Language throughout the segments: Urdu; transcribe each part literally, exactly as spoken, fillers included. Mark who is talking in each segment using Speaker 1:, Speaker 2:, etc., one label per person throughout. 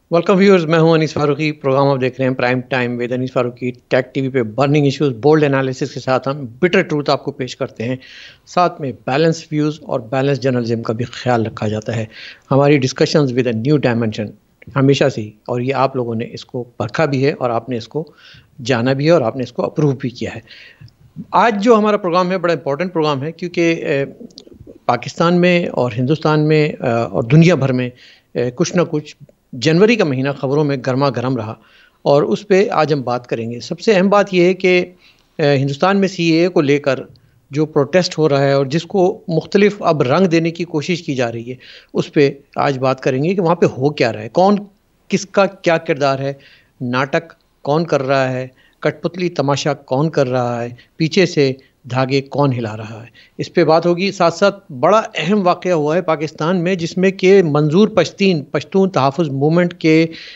Speaker 1: वेलकम व्यूअर्स, मैं हूं अनीस फारूकी। प्रोग्राम आप देख रहे हैं prime time with Anees Farooqui. Take TV पे बर्निंग इश्यूज, बोल्ड एनालिसिस के साथ हम बिटर ट्रूथ आपको पेश करते हैं। साथ में बैलेंस व्यूज़ और बैलेंस जर्नलिज्म का भी ख्याल रखा जाता है। हमारी discussions with a new dimension हमेशा से ही, और ये आप लोगों ने इसको परखा भी है और आपने इसको जाना भी है और आपने इसको अप्रूव भी किया है। आज जो हमारा प्रोग्राम है बड़ा इंपॉर्टेंट प्रोग्राम है, क्योंकि पाकिस्तान में और हिंदुस्तान में और दुनिया भर में कुछ ना कुछ जनवरी का महीना ख़बरों में गर्मा गर्म रहा, और उस पर आज हम बात करेंगे। सबसे अहम बात यह है कि हिंदुस्तान में सी ए ए को लेकर जो प्रोटेस्ट हो रहा है और जिसको मुख्तलिफ अब रंग देने की कोशिश की जा रही है, उस पर आज बात करेंगे कि वहाँ पे हो क्या रहा है, कौन किसका क्या किरदार है, नाटक कौन कर रहा है, कठपुतली तमाशा कौन कर रहा है, पीछे से धागे कौन हिला रहा है। इस पे बात होगी। साथ साथ बड़ा अहम वाक़या हुआ है पाकिस्तान में, जिसमें कि मंजूर पश्तीन पश्तून तहफ़्फ़ुज़ मूवमेंट के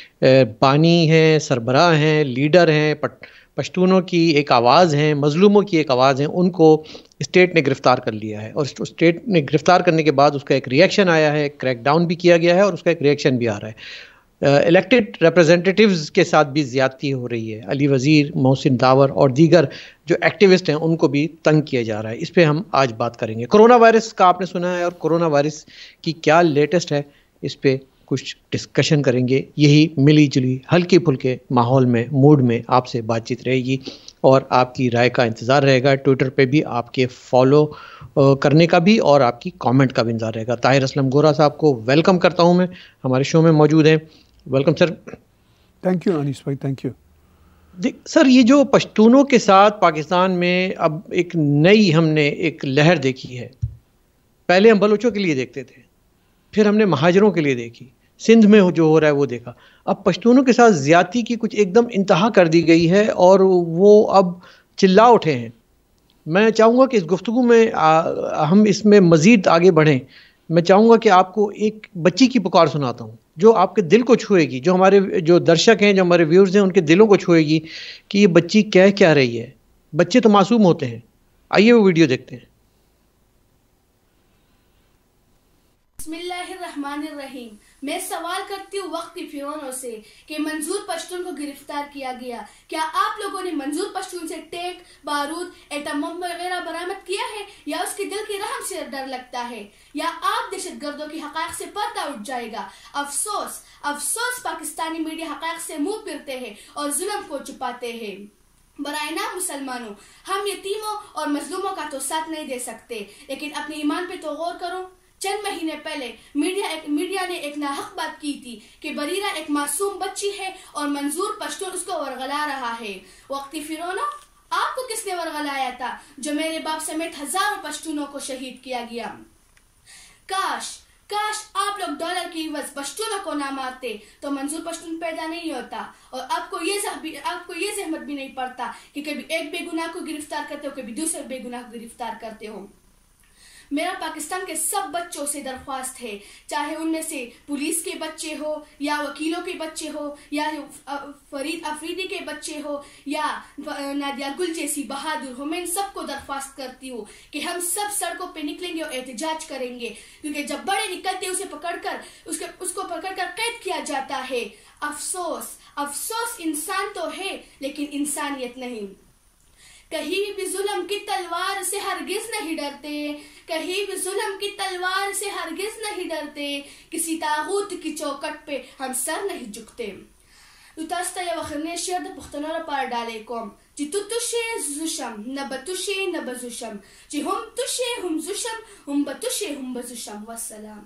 Speaker 1: बानी हैं, सरबराह हैं, लीडर हैं, पश्तूनों की एक आवाज़ हैं, मज़लूमों की एक आवाज़ हैं, उनको स्टेट ने गिरफ़्तार कर लिया है। और स्टेट ने गिरफ़्तार करने के बाद उसका एक रिएक्शन आया है, क्रैकडाउन भी किया गया है और उसका एक रिएक्शन भी आ रहा है। इलेक्टेड रिप्रेजेंटेटिव्स के साथ भी ज़्यादती हो रही है। अली वज़ीर, मोहसिन दावर और दीगर जो एक्टिविस्ट हैं उनको भी तंग किया जा रहा है। इस पे हम आज बात करेंगे। कोरोना वायरस का आपने सुना है, और कोरोना वायरस की क्या लेटेस्ट है, इस पे कुछ डिस्कशन करेंगे। यही मिली जुली हल्के फुल्के माहौल में, मूड में आपसे बातचीत रहेगी और आपकी राय का इंतज़ार रहेगा। ट्विटर पे भी आपके फॉलो करने का भी और आपकी कमेंट का भी इंतज़ार रहेगा। ताहिर असलम गोरा साहब को वेलकम करता हूँ, मैं हमारे शो में मौजूद हैं। Welcome sir.
Speaker 2: Thank you Anees भाई, थैंक यू।
Speaker 1: सर, ये जो पश्तूनों के साथ पाकिस्तान में अब एक नई हमने एक लहर देखी है। पहले हम बलोचों के लिए देखते थे, फिर हमने महाजरों के लिए देखी, सिंध में जो हो रहा है वो देखा। अब पश्तूनों के साथ ज़्यादती की कुछ एकदम इंतहा कर दी गई है और वो अब चिल्ला उठे हैं। मैं चाहूँगा कि इस गुफ्तगू में आ, हम इसमें मज़ीद आगे बढ़ें। मैं चाहूँगा कि आपको एक बच्ची की पुकार सुनाता हूँ जो आपके दिल को छुएगी, जो हमारे जो दर्शक हैं, जो हमारे व्यूअर्स हैं, उनके दिलों को छुएगी कि ये बच्ची कह क्या रही है। बच्चे तो मासूम होते हैं। आइए वो वीडियो देखते हैं।
Speaker 3: बिस्मिल्लाहिर्रहमानिर्रहीम। मैं सवाल करती हूँ वक्त की फिरौनों से कि मंजूर पश्तून को गिरफ्तार किया गया, क्या आप लोगों ने मंजूर पश्तून से टेक, बारूद, एटम बम वगैरह बरामद किया है, या उसके दिल की रहम से डर लगता है, या आप दहशतगर्दों की हक़ाइक़ से पर्दा उठ जाएगा? अफसोस अफसोस पाकिस्तानी मीडिया हक़ाइक़ से मुंह फिरते हैं और जुल्म को छुपाते हैं। बरायना मुसलमानों, हम यतीमों और मजलूमों का तो साथ नहीं दे सकते, लेकिन अपने ईमान पे तो गौर करो। चंद महीने पहले मीडिया एक मीडिया ने एक नाहक बात की थी कि बरीरा एक मासूम बच्ची है और मंजूर पश्तून उसको वरगला रहा है। वक्ती फिरौना, आपको किसने वरगलाया था जो मेरे बाप समेत हजारों पश्तूनों को शहीद किया गया? काश काश आप लोग डॉलर की वजह पश्तूनों को ना मारते तो मंजूर पश्तून पैदा नहीं होता, और आपको ये आपको ये जहमत भी नहीं पड़ता कि कभी एक बेगुनाह को गिरफ्तार करते हो, कभी दूसरे बेगुनाह को गिरफ्तार करते हो। मेरा पाकिस्तान के सब बच्चों से दरख्वास्त है, चाहे उनमें से पुलिस के बच्चे हो, या वकीलों के बच्चे हो, या फरीद अफरीदी के बच्चे हो, या नादिया गुल जैसी बहादुर हो, मैं इन सबको दरख्वास्त करती हूँ कि हम सब सड़कों पे निकलेंगे और एहतजाज करेंगे, क्योंकि जब बड़े निकलते उससे पकड़कर उसके उसको पकड़कर कैद किया जाता है। अफसोस अफसोस इंसान तो है लेकिन इंसानियत नहीं। कहीं भी जुल्म की तलवार से हरगिज नहीं डरते, कहीं भी जुल्म की तलवार से हरगिज नहीं डरते, किसी तागूत की चौकट पे हम सर नहीं झुकते। उतास्ता या वखरने शेर द पुख्तनों पर डाले कौम जी तु तुशे जुशम न बतुशे न बजुशम जी हम तुशे हम जुशम हम बतुशे हम बजुशम। वस्सलाम।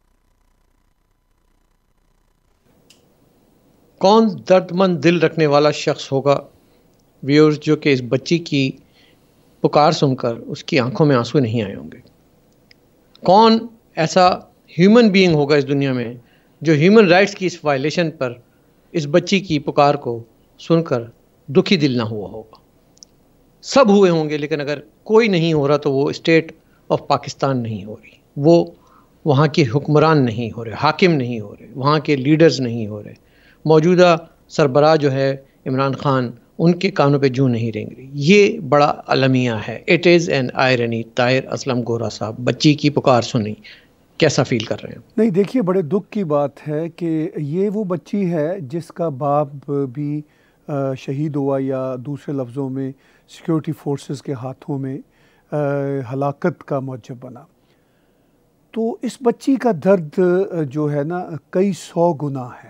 Speaker 1: कौन दर्दमंद दिल रखने वाला शख्स होगा व्यूअर्स जो कि इस बच्ची की पुकार सुनकर उसकी आंखों में आंसू नहीं आए होंगे? कौन ऐसा ह्यूमन बीइंग होगा इस दुनिया में जो ह्यूमन राइट्स की इस वायलेशन पर इस बच्ची की पुकार को सुनकर दुखी दिल ना हुआ होगा? सब हुए होंगे, लेकिन अगर कोई नहीं हो रहा तो वो स्टेट ऑफ पाकिस्तान नहीं हो रही, वो वहाँ के हुक्मरान नहीं हो रहे, हाकिम नहीं हो रहे, वहाँ के लीडर्स नहीं हो रहे, मौजूदा सरबराह जो है इमरान खान, उनके कानों पे जूं नहीं रेंग रही। ये बड़ा अलमिया है। It is an irony. Tahir Aslam Gora साहब, बच्ची की पुकार सुनी, کیسا فیل کر رہے ہیں؟
Speaker 2: نہیں دیکھیے، بڑے دکھ کی بات ہے کہ یہ وہ بچی ہے جس کا باپ بھی شہید ہوا یا دوسرے لفظوں میں سیکیورٹی فورسز کے ہاتھوں میں ہلاکت کا موجب بنا. تو اس بچی کا درد جو ہے نا کئی سو گنا ہے.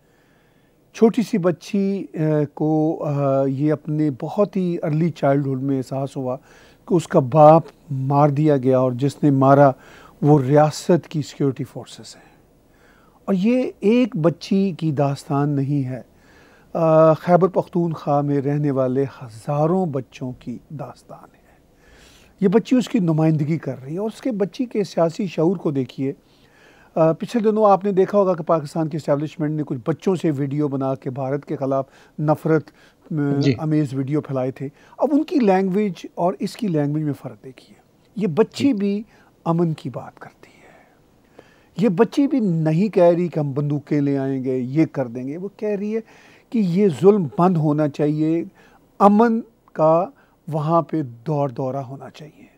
Speaker 2: چھوٹی سی بچی کو یہ اپنے بہت ہی ارلی چائلڈہڈ میں احساس ہوا کہ اس کا باپ مار دیا گیا اور جس نے مارا وہ ریاست کی سیکیورٹی فورسز ہیں. اور یہ ایک بچی کی داستان نہیں ہے، خیبر پختونخوا میں رہنے والے ہزاروں بچوں کی داستان ہے. یہ بچی اس کی نمائندگی کر رہی ہے. اور اس کے بچی کے سیاسی شعور کو دیکھیے. پچھلے دنوں آپ نے دیکھا ہوگا کہ پاکستان کی اسٹیبلشمنٹ نے کچھ بچوں سے ویڈیو بنا کے بھارت کے خلاف نفرت
Speaker 1: جی.
Speaker 2: امیز ویڈیو پھیلائے تھے. اب ان کی لینگویج اور اس کی لینگویج میں فرق دیکھیے. یہ بچی بھی امن کی بات کرتی ہے. یہ بچی بھی نہیں کہہ رہی کہ ہم بندوقیں لے آئیں گے، یہ کر دیں گے. وہ کہہ رہی ہے کہ یہ ظلم بند ہونا چاہیے، امن کا وہاں پہ دور دورہ ہونا چاہیے.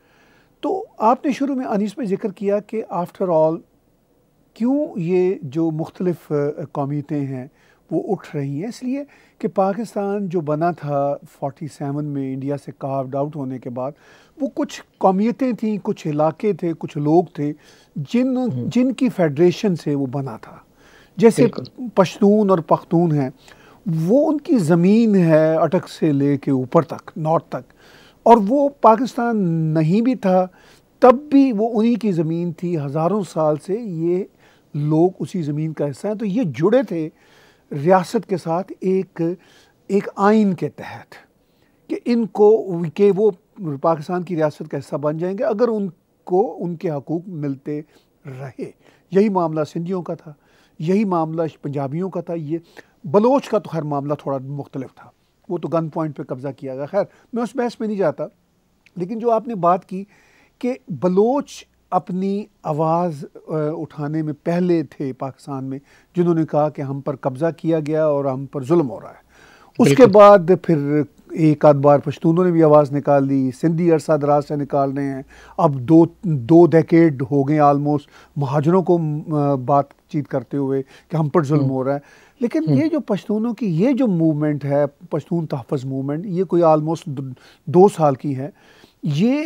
Speaker 2: تو آپ نے شروع میں انیس میں ذکر کیا کہ آفٹر آل کیوں یہ جو مختلف قومیتیں ہیں وہ اٹھ رہی ہیں. اس لیے کہ پاکستان جو بنا تھا فورٹی سیون میں انڈیا سے کاروڈ آؤٹ ہونے کے بعد، وہ کچھ قومیتیں تھیں، کچھ علاقے تھے، کچھ لوگ تھے جن جن کی فیڈریشن سے وہ بنا تھا. جیسے پشتون اور پختون ہیں، وہ ان کی زمین ہے اٹک سے لے کے اوپر تک، نارتھ تک. اور وہ پاکستان نہیں بھی تھا تب بھی وہ انہی کی زمین تھی. ہزاروں سال سے یہ لوگ اسی زمین کا حصہ ہیں. تو یہ جڑے تھے ریاست کے ساتھ ایک ایک آئین کے تحت کہ ان کو کہ وہ پاکستان کی ریاست کا حصہ بن جائیں گے اگر ان کو ان کے حقوق ملتے رہے. یہی معاملہ سندھیوں کا تھا، یہی معاملہ پنجابیوں کا تھا. یہ بلوچ کا تو خیر معاملہ تھوڑا مختلف تھا، وہ تو گن پوائنٹ پہ قبضہ کیا گیا. خیر میں اس بحث میں نہیں جاتا. لیکن جو آپ نے بات کی کہ بلوچ اپنی آواز اٹھانے میں پہلے تھے پاکستان میں جنہوں نے کہا کہ ہم پر قبضہ کیا گیا اور ہم پر ظلم ہو رہا ہے. اس کے بعد پھر ایک آدھ بار پشتونوں نے بھی آواز نکال لی، سندھی عرصہ دراز سے نکال رہے ہیں. اب دو دو ڈیکیڈ ہو گئے آلموسٹ مہاجروں کو بات چیت کرتے ہوئے کہ ہم پر ظلم ہو رہا ہے. لیکن یہ جو پشتونوں کی یہ جو موومنٹ ہے، پشتون تحفظ موومنٹ، یہ کوئی آلموسٹ دو سال کی ہے. یہ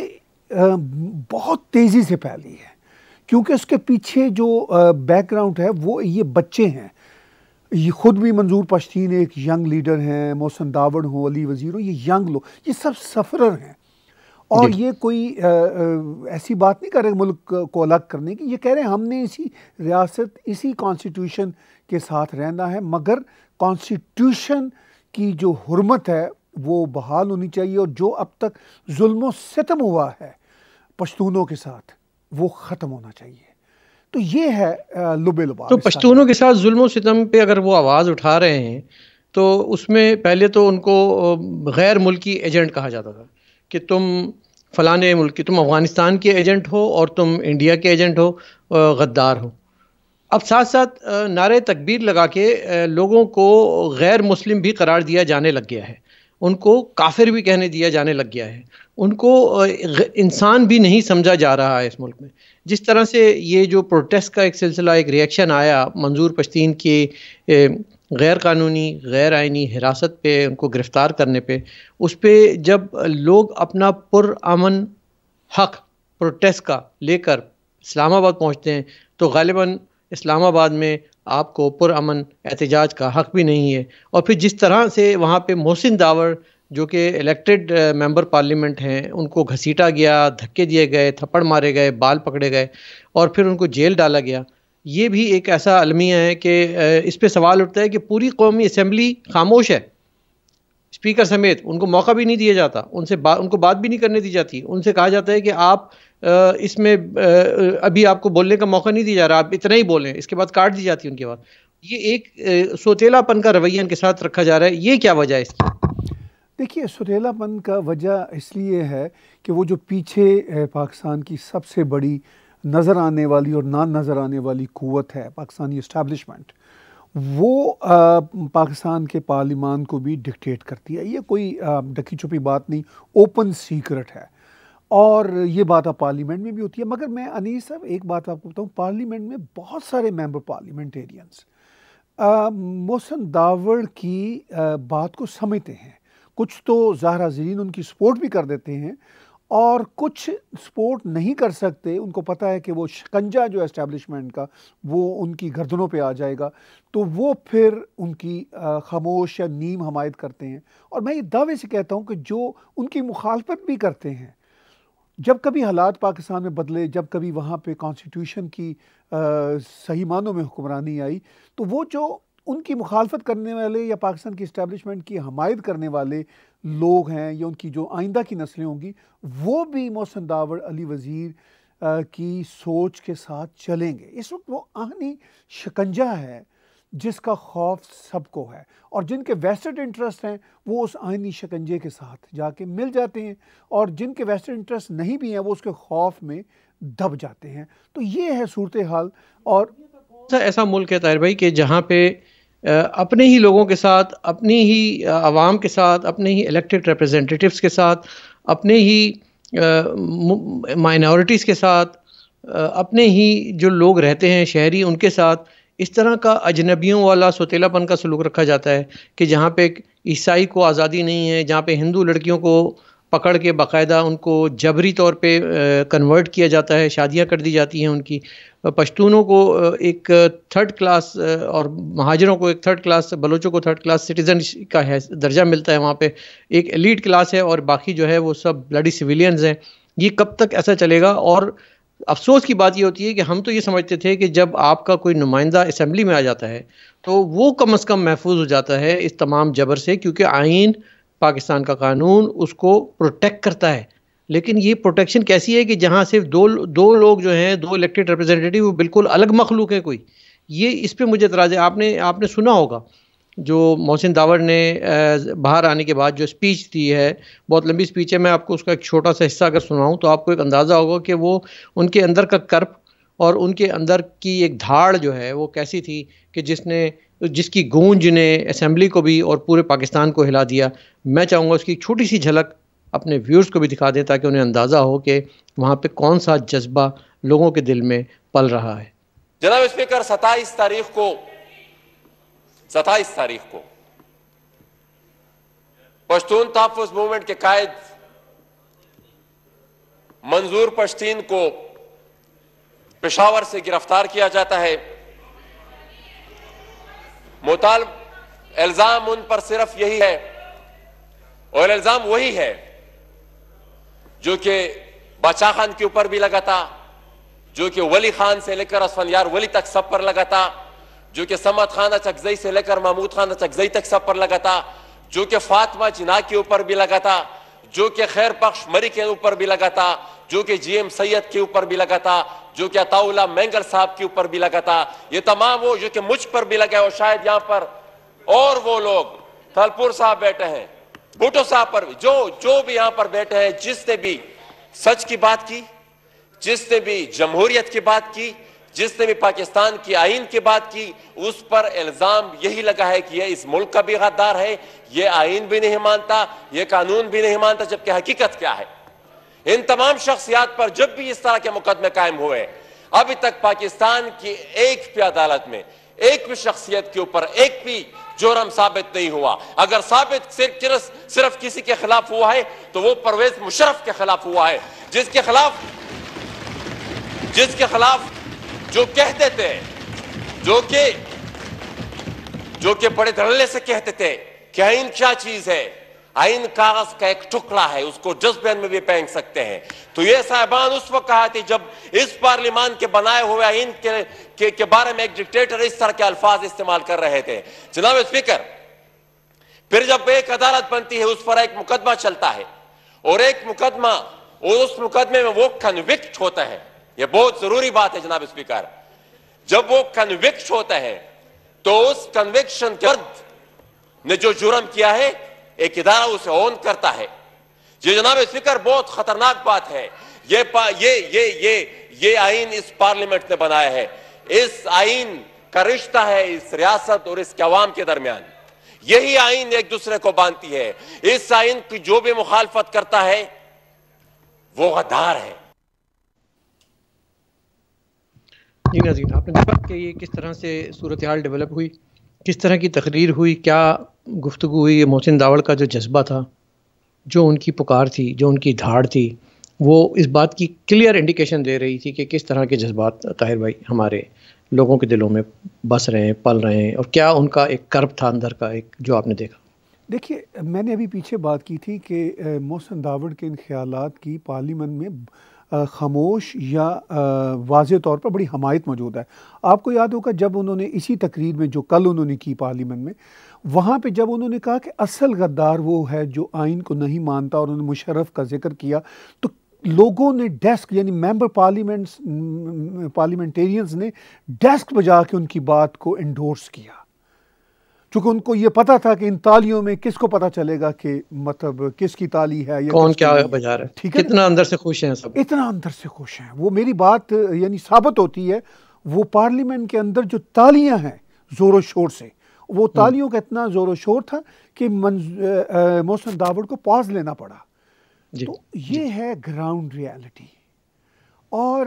Speaker 2: بہت تیزی سے پھیلی ہے کیونکہ اس کے پیچھے جو بیک گراؤنڈ ہے وہ یہ بچے ہیں. یہ خود بھی منظور پشتین ایک ینگ لیڈر ہیں، محسن داوڑ ہوں، علی وزیر ہوں، یہ ینگ لوگ، یہ سب سفرر ہیں. اور یہ کوئی ایسی بات نہیں کر رہے ملک کو الگ کرنے کی. یہ کہہ رہے ہیں ہم نے اسی ریاست اسی کانسٹیٹیوشن کے ساتھ رہنا ہے، مگر کانسٹیٹیوشن کی جو حرمت ہے وہ بحال ہونی چاہیے اور جو اب تک ظلم و ستم ہوا ہے پشتونوں کے ساتھ وہ ختم ہونا چاہیے. تو یہ ہے لب لباب.
Speaker 1: تو پشتونوں کے ساتھ ظلم و ستم پہ اگر وہ آواز اٹھا رہے ہیں تو اس میں پہلے تو ان کو غیر ملکی ایجنٹ کہا جاتا تھا کہ تم فلانے ملک کی، تم افغانستان کے ایجنٹ ہو اور تم انڈیا کے ایجنٹ ہو، غدار ہو. اب ساتھ ساتھ نعرے تکبیر لگا کے لوگوں کو غیر مسلم بھی قرار دیا جانے لگ گیا ہے، ان کو کافر بھی کہنے دیا جانے لگ گیا ہے، ان کو انسان بھی نہیں سمجھا جا رہا ہے اس ملک میں. جس طرح سے یہ جو پروٹیسٹ کا ایک سلسلہ، ایک ریئیکشن آیا منظور پشتین کے غیر قانونی غیر آئینی حراست پہ، ان کو گرفتار کرنے پہ، اس پہ جب لوگ اپنا پر امن حق پروٹیسٹ کا لے کر اسلام آباد پہنچتے ہیں تو غالباً اسلام آباد میں آپ کو پر امن احتجاج کا حق بھی نہیں ہے. اور پھر جس طرح سے وہاں پہ محسن داوڑ جو کہ الیکٹڈ ممبر پارلیمنٹ ہیں، ان کو گھسیٹا گیا، دھکے دیے گئے، تھپڑ مارے گئے، بال پکڑے گئے اور پھر ان کو جیل ڈالا گیا. یہ بھی ایک ایسا المیہ ہے کہ اس پہ سوال اٹھتا ہے کہ پوری قومی اسمبلی خاموش ہے، اسپیکر سمیت، ان کو موقع بھی نہیں دیا جاتا، ان سے با... ان کو بات بھی نہیں کرنے دی جاتی. ان سے کہا جاتا ہے کہ آپ اس میں ابھی آپ کو بولنے کا موقع نہیں دیا جا رہا، آپ اتنا ہی بولیں، اس کے بعد کاٹ دی جاتی ہے ان کے بعد. یہ ایک سوتیلا پن کا رویہ ان کے ساتھ رکھا جا رہا ہے. یہ کیا وجہ ہے اس کی؟
Speaker 2: دیکھیے سوتیلا پن کا وجہ اس لیے ہے کہ وہ جو پیچھے پاکستان کی سب سے بڑی نظر آنے والی اور نہ نظر آنے والی قوت ہے پاکستانی اسٹیبلشمنٹ، وہ پاکستان کے پارلیمان کو بھی ڈکٹیٹ کرتی ہے. یہ کوئی ڈکی چھپی بات نہیں، اوپن سیکرٹ ہے. اور یہ بات اب پارلیمنٹ میں بھی ہوتی ہے. مگر میں انیس صاحب ایک بات آپ کو بتاؤں, پارلیمنٹ میں بہت سارے ممبر پارلیمنٹیرینس محسن داوڑ کی بات کو سمجھتے ہیں. کچھ تو ظاہر حاضرین ان کی سپورٹ بھی کر دیتے ہیں, اور کچھ سپورٹ نہیں کر سکتے. ان کو پتہ ہے کہ وہ شکنجہ جو اسٹیبلشمنٹ کا وہ ان کی گردنوں پہ آ جائے گا, تو وہ پھر ان کی خاموش یا نیم حمایت کرتے ہیں. اور میں یہ دعوے سے کہتا ہوں کہ جو ان کی مخالفت بھی کرتے ہیں, جب کبھی حالات پاکستان میں بدلے, جب کبھی وہاں پہ کانسٹیٹیوشن کی صحیح معنوں میں حکمرانی آئی, تو وہ جو ان کی مخالفت کرنے والے یا پاکستان کی اسٹیبلشمنٹ کی حمایت کرنے والے لوگ ہیں, یا ان کی جو آئندہ کی نسلیں ہوں گی, وہ بھی محسن داوڑ, علی وزیر کی سوچ کے ساتھ چلیں گے. اس وقت وہ آہنی شکنجہ ہے جس کا خوف سب کو ہے, اور جن کے ویسٹڈ انٹرسٹ ہیں وہ اس آئینی شکنجے کے ساتھ جا کے مل جاتے ہیں, اور جن کے ویسٹڈ انٹرسٹ نہیں بھی ہیں وہ اس کے خوف میں دب جاتے ہیں. تو یہ ہے صورتحال. اور
Speaker 1: ایسا ملک ہے طاہر بھائی کہ جہاں پہ اپنے ہی لوگوں کے ساتھ, اپنی ہی عوام کے ساتھ, اپنے ہی الیکٹڈ ریپرزینٹیٹیوز کے ساتھ, اپنے ہی مائنورٹیز کے ساتھ, اپنے ہی جو لوگ رہتے ہیں شہری, ان کے ساتھ اس طرح کا اجنبیوں والا سوتیلا پن کا سلوک رکھا جاتا ہے کہ جہاں پہ عیسائی کو آزادی نہیں ہے, جہاں پہ ہندو لڑکیوں کو پکڑ کے باقاعدہ ان کو جبری طور پہ کنورٹ کیا جاتا ہے, شادیاں کر دی جاتی ہیں ان کی. پشتونوں کو ایک تھرڈ کلاس اور مہاجروں کو ایک تھرڈ کلاس, بلوچوں کو تھرڈ کلاس سٹیزن کا درجہ ملتا ہے. وہاں پہ ایک ایلیٹ کلاس ہے اور باقی جو ہے وہ سب بلڈی سویلینز ہیں. یہ کب تک ایسا چلے گا؟ اور افسوس کی بات یہ ہوتی ہے کہ ہم تو یہ سمجھتے تھے کہ جب آپ کا کوئی نمائندہ اسمبلی میں آ جاتا ہے تو وہ کم از کم محفوظ ہو جاتا ہے اس تمام جبر سے, کیونکہ آئین, پاکستان کا قانون اس کو پروٹیکٹ کرتا ہے. لیکن یہ پروٹیکشن کیسی ہے کہ جہاں صرف دو دو لوگ جو ہیں, دو الیکٹڈ ریپرزینٹیٹیو, وہ بالکل الگ مخلوق ہے کوئی. یہ اس پہ مجھے اعتراض ہے. آپ نے آپ نے سنا ہوگا جو محسن داوڑ نے باہر آنے کے بعد جو اسپیچ دی ہے, بہت لمبی اسپیچ ہے, میں آپ کو اس کا ایک چھوٹا سا حصہ اگر سناؤں تو آپ کو ایک اندازہ ہوگا کہ وہ ان کے اندر کا کرب اور ان کے اندر کی ایک دھاڑ جو ہے وہ کیسی تھی کہ جس نے جس کی گونج نے اسمبلی کو بھی اور پورے پاکستان کو ہلا دیا. میں چاہوں گا اس کی چھوٹی سی جھلک اپنے ویورز کو بھی دکھا دیں تاکہ انہیں اندازہ ہو کہ وہاں پہ کون سا جذبہ لوگوں کے دل میں پل رہا ہے.
Speaker 4: جناب اسپیکر, ستائیس تاریخ کو ستائیس تاریخ کو پشتون تحفظ موومنٹ کے قائد منظور پشتین کو پشاور سے گرفتار کیا جاتا ہے. مطالب الزام ان پر صرف یہی ہے, اور الزام وہی ہے جو کہ بادشاہ خان کے اوپر بھی لگا تھا, جو کہ ولی خان سے لے کر اسفندیار ولی تک سب پر لگا تھا, جو کہ سمت خانہ چکزئی سے لے کر محمود خانہ چکزئی تک سب پر لگا تھا, جو کہ فاطمہ جناح کے اوپر بھی لگا تھا, جو کہ خیر بخش مری کے اوپر بھی لگا تھا, جو کہ جی ایم سید کے اوپر بھی لگا تھا, جو کہ عطا اللہ مینگل صاحب کے اوپر بھی لگا تھا. یہ تمام وہ جو کہ مجھ پر بھی لگا ہے, اور شاید یہاں پر اور وہ لوگ, تھلپور صاحب بیٹھے ہیں, بھٹو صاحب پر بھی, جو جو بھی یہاں پر بیٹھے ہیں, جس نے بھی سچ کی بات کی, جس نے بھی جمہوریت کی بات کی, جس نے بھی پاکستان کی آئین کی بات کی, اس پر الزام یہی لگا ہے کہ یہ اس ملک کا بھی غدار ہے, یہ آئین بھی نہیں مانتا, یہ قانون بھی نہیں مانتا, جبکہ حقیقت کیا ہے. ان تمام شخصیات پر جب بھی اس طرح کے مقدمے قائم ہوئے, ابھی تک پاکستان کی ایک بھی عدالت میں ایک بھی شخصیت کے اوپر ایک بھی جرم ثابت نہیں ہوا. اگر ثابت صرف صرف کسی کے خلاف ہوا ہے تو وہ پرویز مشرف کے خلاف ہوا ہے, جس کے خلاف جس کے خلاف جو کہتے تھے, جو کہ جو کہ بڑے دھڑلے سے کہتے تھے کہ آئین کیا چیز ہے, آئین کاغذ کا ایک ٹکڑا ہے, اس کو ڈسٹ میں بھی پھینک سکتے ہیں. تو یہ صاحبان اس وقت کہا تھے جب اس پارلیمان کے بنائے ہوئے آئین کے کے بارے میں ایک ڈکٹیٹر اس طرح کے الفاظ استعمال کر رہے تھے. جناب اسپیکر, پھر جب ایک عدالت بنتی ہے, اس پر ایک مقدمہ چلتا ہے, اور ایک مقدمہ, اور اس مقدمے میں وہ کنوکٹ ہوتا ہے. یہ بہت ضروری بات ہے جناب اسپیکر, جب وہ کنوکٹ ہوتا ہے تو اس کنوکشن کے فرد نے جو جرم کیا ہے ایک ادارہ اسے اون کرتا ہے. یہ جناب اسپیکر بہت خطرناک بات ہے. یہ پا یہ یہ یہ یہ آئین اس پارلیمنٹ نے بنایا ہے. اس آئین کا رشتہ ہے اس ریاست اور اس کے عوام کے درمیان. یہی آئین ایک دوسرے کو باندھتی ہے. اس آئین کی جو بھی مخالفت کرتا ہے وہ غدار ہے.
Speaker 1: جی ناظرین، آپ نے دیکھا کہ یہ کس طرح سے صورتحال ڈیولپ ہوئی، کس طرح کی تقریر ہوئی، کیا گفتگو ہوئی. محسن داوڑ کا جو جذبہ تھا، جو ان کی پکار تھی، جو ان کی دھاڑ تھی، وہ اس بات کی کلیئر انڈیکیشن دے رہی تھی کہ کس طرح کے جذبات طاہر بھائی ہمارے لوگوں کے دلوں میں بس رہے ہیں، پل رہے ہیں، اور کیا ان کا ایک کرب تھا اندر کا ایک جو آپ نے دیکھا.
Speaker 2: دیکھیے، میں نے ابھی پیچھے بات کی تھی کہ محسن داوڑ کے ان خیالات کی پارلیمنٹ میں خاموش یا واضح طور پر بڑی حمایت موجود ہے. آپ کو یاد ہوگا جب انہوں نے اسی تقریر میں جو کل انہوں نے کی پارلیمنٹ میں، وہاں پہ جب انہوں نے کہا کہ اصل غدار وہ ہے جو آئین کو نہیں مانتا، اور انہوں نے مشرف کا ذکر کیا، تو لوگوں نے ڈیسک یعنی ممبر پارلیمنٹس پارلیمنٹیرینز نے ڈیسک بجا کے ان کی بات کو انڈورس کیا، چونکہ ان کو یہ پتا تھا کہ ان تالیوں میں کس کو پتا چلے گا کہ مطلب کس کی تالی ہے یا
Speaker 1: کون کیا بجا رہا ہے. ٹھیک ہے، کتنا اندر سے خوش ہیں سب،
Speaker 2: اتنا اندر سے خوش ہیں. وہ میری بات یعنی ثابت ہوتی ہے، وہ پارلیمنٹ کے اندر جو تالیاں ہیں زور و شور سے، وہ تالیوں کا اتنا زور و شور تھا کہ محسن داوڑ کو پاز لینا پڑا.
Speaker 1: جی.
Speaker 2: تو یہ ہے گراؤنڈ ریالٹی. اور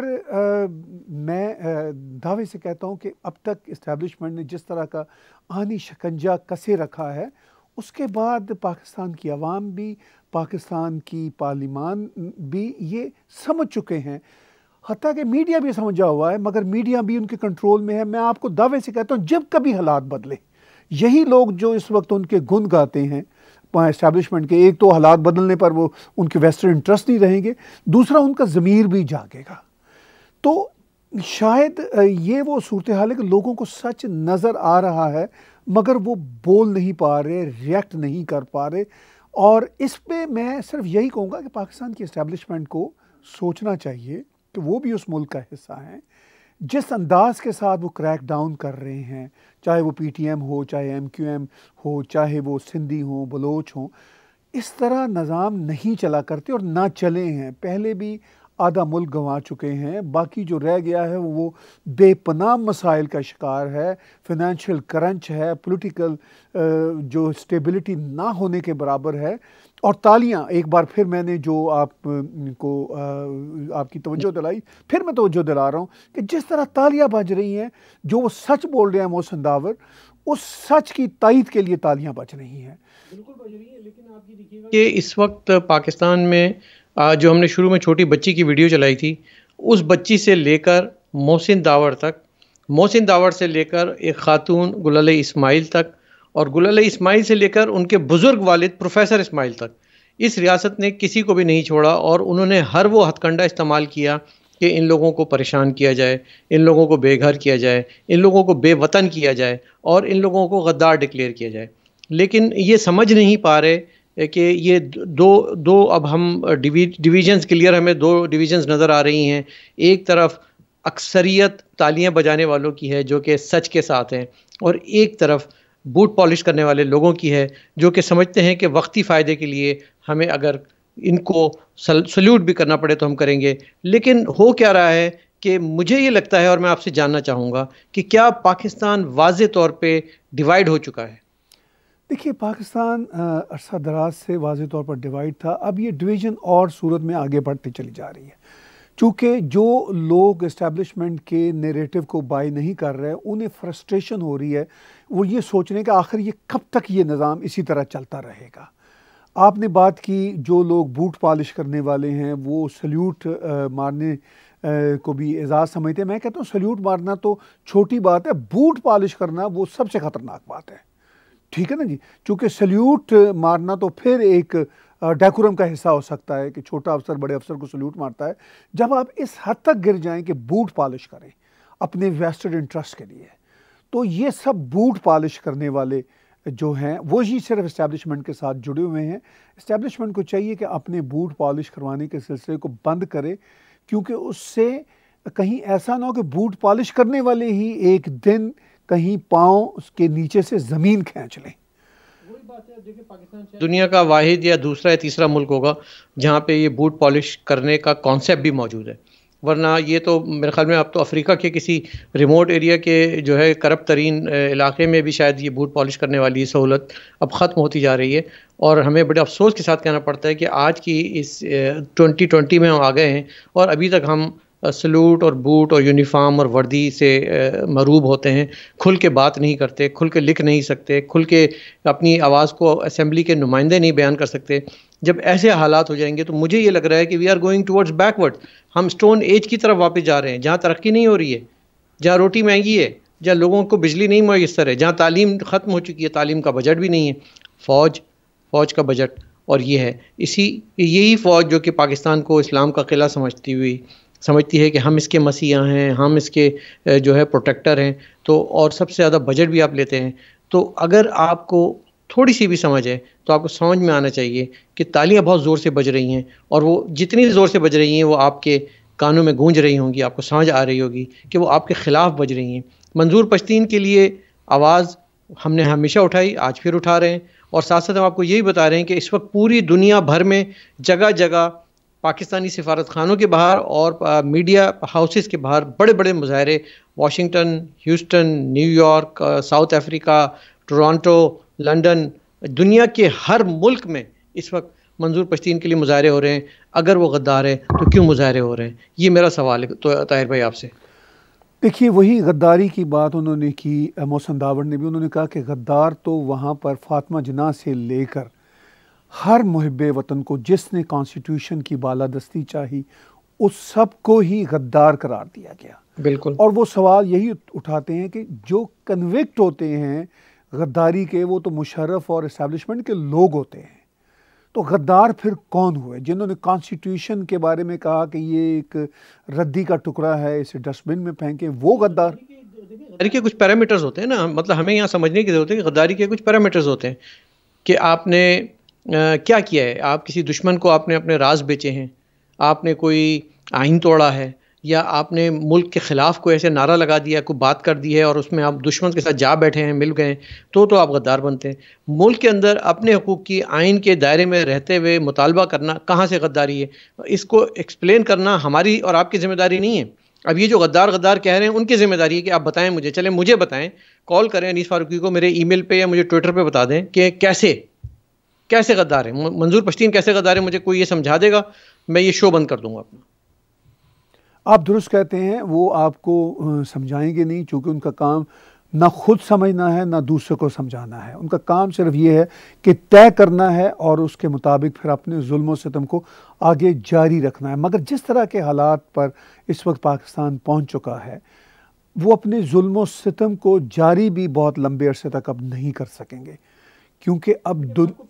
Speaker 2: میں دعوے سے کہتا ہوں کہ اب تک اسٹیبلشمنٹ نے جس طرح کا آہنی شکنجہ کسے رکھا ہے، اس کے بعد پاکستان کی عوام بھی، پاکستان کی پارلیمان بھی یہ سمجھ چکے ہیں، حتیٰ کہ میڈیا بھی سمجھا ہوا ہے، مگر میڈیا بھی ان کے کنٹرول میں ہے. میں آپ کو دعوے سے کہتا ہوں، جب کبھی حالات بدلے، یہی لوگ جو اس وقت ان کے گن گاتے ہیں اسٹیبلشمنٹ کے، ایک تو حالات بدلنے پر وہ ان کے ویسٹرن انٹرسٹ نہیں رہیں گے، دوسرا ان کا ضمیر بھی جاگے گا. تو شاید یہ وہ صورتحال ہے کہ لوگوں کو سچ نظر آ رہا ہے، مگر وہ بول نہیں پا رہے، ریئیکٹ نہیں کر پا رہے. اور اس پہ میں صرف یہی کہوں گا کہ پاکستان کی اسٹیبلشمنٹ کو سوچنا چاہیے کہ وہ بھی اس ملک کا حصہ ہیں. جس انداز کے ساتھ وہ کریک ڈاؤن کر رہے ہیں، چاہے وہ پی ٹی ایم ہو، چاہے ایم کیو ایم ہو، چاہے وہ سندھی ہوں، بلوچ ہوں، اس طرح نظام نہیں چلا کرتے اور نہ چلے ہیں. پہلے بھی آدھا ملک گنوا چکے ہیں، باقی جو رہ گیا ہے وہ بے پناہ مسائل کا شکار ہے، فائنینشیل کرنچ ہے، پولیٹیکل جو اسٹیبلٹی نہ ہونے کے برابر ہے. اور تالیاں ایک بار پھر میں نے جو آپ کو آپ کی توجہ دلائی، پھر میں توجہ دلا رہا ہوں کہ جس طرح تالیاں بج رہی ہیں، جو وہ سچ بول رہے ہیں محسن داوڑ، اس سچ کی تائید کے لیے تالیاں بج رہی ہیں.
Speaker 1: بالکل بج رہی ہیں. لیکن آپ یہ دیکھیے گا کہ اس وقت پاکستان میں جو ہم نے شروع میں چھوٹی بچی کی ویڈیو چلائی تھی، اس بچی سے لے کر محسن داوڑ تک، محسن داوڑ سے لے کر ایک خاتون گلال اسماعیل تک، اور گلال اسماعیل سے لے کر ان کے بزرگ والد پروفیسر اسماعیل تک، اس ریاست نے کسی کو بھی نہیں چھوڑا. اور انہوں نے ہر وہ ہتھ کنڈا استعمال کیا کہ ان لوگوں کو پریشان کیا جائے، ان لوگوں کو بے گھر کیا جائے، ان لوگوں کو بے وطن کیا جائے، اور ان لوگوں کو غدار ڈکلیئر کیا جائے. لیکن یہ سمجھ نہیں پا رہے کہ یہ دو دو اب ہم ڈویژنز کلیئر ہمیں دو ڈویژنز نظر آ رہی ہیں. ایک طرف اکثریت تالیاں بجانے والوں کی ہے جو کہ سچ کے ساتھ ہیں، اور ایک طرف بوٹ پالش کرنے والے لوگوں کی ہے جو کہ سمجھتے ہیں کہ وقتی فائدے کے لیے ہمیں اگر ان کو سلیوٹ بھی کرنا پڑے تو ہم کریں گے. لیکن ہو کیا رہا ہے کہ مجھے یہ لگتا ہے، اور میں آپ سے جاننا چاہوں گا کہ کیا پاکستان واضح طور پہ ڈیوائیڈ ہو چکا ہے؟
Speaker 2: دیکھیے، پاکستان عرصہ دراز سے واضح طور پر ڈیوائیڈ تھا. اب یہ ڈویژن اور صورت میں آگے بڑھتی چلی جا رہی ہے، چونکہ جو لوگ اسٹیبلشمنٹ کے نیریٹو کو بائی نہیں کر رہے، انہیں فرسٹریشن ہو رہی ہے. وہ یہ سوچ رہے ہیں کہ آخر یہ کب تک یہ نظام اسی طرح چلتا رہے گا. آپ نے بات کی جو لوگ بوٹ پالش کرنے والے ہیں وہ سلیوٹ مارنے کو بھی اعزاز سمجھتے ہیں. میں کہتا ہوں سلیوٹ مارنا تو چھوٹی بات ہے، بوٹ پالش کرنا وہ سب سے خطرناک بات ہے. ٹھیک ہے نا جی؟ چونکہ سلیوٹ مارنا تو پھر ایک ڈیکورم کا حصہ ہو سکتا ہے کہ چھوٹا افسر بڑے افسر کو سلیوٹ مارتا ہے. جب آپ اس حد تک گر جائیں کہ بوٹ پالش کریں اپنے ویسٹڈ انٹرسٹ کے لیے، تو یہ سب بوٹ پالش کرنے والے جو ہیں وہی صرف اسٹیبلشمنٹ کے ساتھ جڑے ہوئے ہیں. اسٹیبلشمنٹ کو چاہیے کہ اپنے بوٹ پالش کروانے کے سلسلے کو بند کرے، کیونکہ اس سے کہیں ایسا نہ ہو کہ بوٹ پالش کرنے والے ہی ایک دن کہیں پاؤں اس کے نیچے سے زمین کھینچ لیں.
Speaker 1: دنیا کا واحد یا دوسرا یا تیسرا ملک ہوگا جہاں پہ یہ بوٹ پالش کرنے کا کانسیپٹ بھی موجود ہے، ورنہ یہ تو میرے خیال میں اب تو افریقہ کے کسی ریموٹ ایریا کے جو ہے کرپٹ ترین علاقے میں بھی شاید یہ بوٹ پالش کرنے والی سہولت اب ختم ہوتی جا رہی ہے. اور ہمیں بڑے افسوس کے ساتھ کہنا پڑتا ہے کہ آج کی اس ٹوئنٹی ٹوئنٹی میں ہم آ گئے ہیں اور ابھی تک ہم سلوٹ اور بوٹ اور یونیفارم اور وردی سے مروب ہوتے ہیں، کھل کے بات نہیں کرتے، کھل کے لکھ نہیں سکتے، کھل کے اپنی آواز کو اسمبلی کے نمائندے نہیں بیان کر سکتے. جب ایسے حالات ہو جائیں گے تو مجھے یہ لگ رہا ہے کہ we are going towards backward. ہم اسٹون ایج کی طرف واپس جا رہے ہیں، جہاں ترقی نہیں ہو رہی ہے، جہاں روٹی مہنگی ہے، جہاں لوگوں کو بجلی نہیں میسر ہے، جہاں تعلیم ختم ہو چکی ہے، تعلیم کا بجٹ بھی نہیں ہے. فوج فوج کا بجٹ اور یہ ہے، اسی یہی فوج جو کہ پاکستان کو اسلام کا قلعہ سمجھتی ہوئی سمجھتی ہے کہ ہم اس کے مسیحا ہیں، ہم اس کے جو ہے پروٹیکٹر ہیں، تو اور سب سے زیادہ بجٹ بھی آپ لیتے ہیں. تو اگر آپ کو تھوڑی سی بھی سمجھ ہے تو آپ کو سمجھ میں آنا چاہیے کہ تالیاں بہت زور سے بج رہی ہیں، اور وہ جتنی زور سے بج رہی ہیں وہ آپ کے کانوں میں گونج رہی ہوں گی، آپ کو سمجھ آ رہی ہوگی کہ وہ آپ کے خلاف بج رہی ہیں. منظور پشتین کے لیے آواز ہم نے ہمیشہ اٹھائی، آج پھر اٹھا رہے ہیں، اور ساتھ ساتھ ہم آپ کو یہی بتا رہے ہیں کہ اس وقت پوری دنیا بھر میں جگہ جگہ پاکستانی سفارت خانوں کے باہر اور میڈیا ہاؤسز کے باہر بڑے بڑے مظاہرے، Washington, Houston, New York, South Africa, Toronto, London, دنیا کے ہر ملک میں اس وقت منظور پشتین کے لیے مظاہرے ہو رہے ہیں. اگر وہ غدار ہے تو کیوں مظاہرے ہو رہے ہیں؟ یہ میرا سوال ہے تو طاہر بھائی آپ سے.
Speaker 2: دیکھیے، وہی غداری کی بات انہوں نے کی، محسن داوڑ نے بھی، انہوں نے کہا کہ غدار تو وہاں پر فاطمہ جناح سے لے کر ہر محب وطن کو جس نے کانسٹیٹیوشن کی بالادستی چاہی اس سب کو ہی غدار قرار دیا گیا.
Speaker 1: بالکل.
Speaker 2: اور وہ سوال یہی اٹھاتے ہیں کہ جو کنوکٹ ہوتے ہیں غداری کے وہ تو مشرف اور اسٹیبلشمنٹ کے لوگ ہوتے ہیں، تو غدار پھر کون ہوئے؟ جنہوں نے کانسٹیٹیوشن کے بارے میں کہا کہ یہ ایک ردی کا ٹکڑا ہے، اسے ڈسٹ بن میں پھینکیں، وہ غدار؟
Speaker 1: غداری کے کچھ پیرامیٹرز ہوتے ہیں نا، مطلب ہمیں یہاں سمجھنے کی ضرورت ہے کہ غداری کے کچھ پیرامیٹرز ہوتے ہیں کہ آپ نے کیا کیا ہے. آپ کسی دشمن کو آپ نے اپنے راز بیچے ہیں، آپ نے کوئی آئین توڑا ہے، یا آپ نے ملک کے خلاف کوئی ایسے نعرہ لگا دیا، کوئی بات کر دی ہے اور اس میں آپ دشمن کے ساتھ جا بیٹھے ہیں، مل گئے، تو تو آپ غدار بنتے ہیں. ملک کے اندر اپنے حقوق کی آئین کے دائرے میں رہتے ہوئے مطالبہ کرنا کہاں سے غداری ہے؟ اس کو ایکسپلین کرنا ہماری اور آپ کی ذمہ داری نہیں ہے. اب یہ جو غدار غدار کہہ رہے ہیں ان کی ذمہ داری ہے کہ آپ بتائیں مجھے، چلیں مجھے بتائیں، کال کریں انیس فاروقی کو، میرے ای میل پہ یا مجھے ٹویٹر پہ بتا دیں کہ کیسے کیسے غدار ہے منظور پشتین، کیسے غدار ہے. مجھے کوئی یہ سمجھا دے گا، میں یہ شو بند کر دوں گا اپنا.
Speaker 2: آپ درست کہتے ہیں، وہ آپ کو سمجھائیں گے نہیں، چونکہ ان کا کام نہ خود سمجھنا ہے نہ دوسرے کو سمجھانا ہے. ان کا کام صرف یہ ہے کہ طے کرنا ہے اور اس کے مطابق پھر اپنے ظلم و ستم کو آگے جاری رکھنا ہے. مگر جس طرح کے حالات پر اس وقت پاکستان پہنچ چکا ہے، وہ اپنے ظلم و ستم کو جاری بھی بہت لمبے عرصے تک اب نہیں کر سکیں گے، کیونکہ اب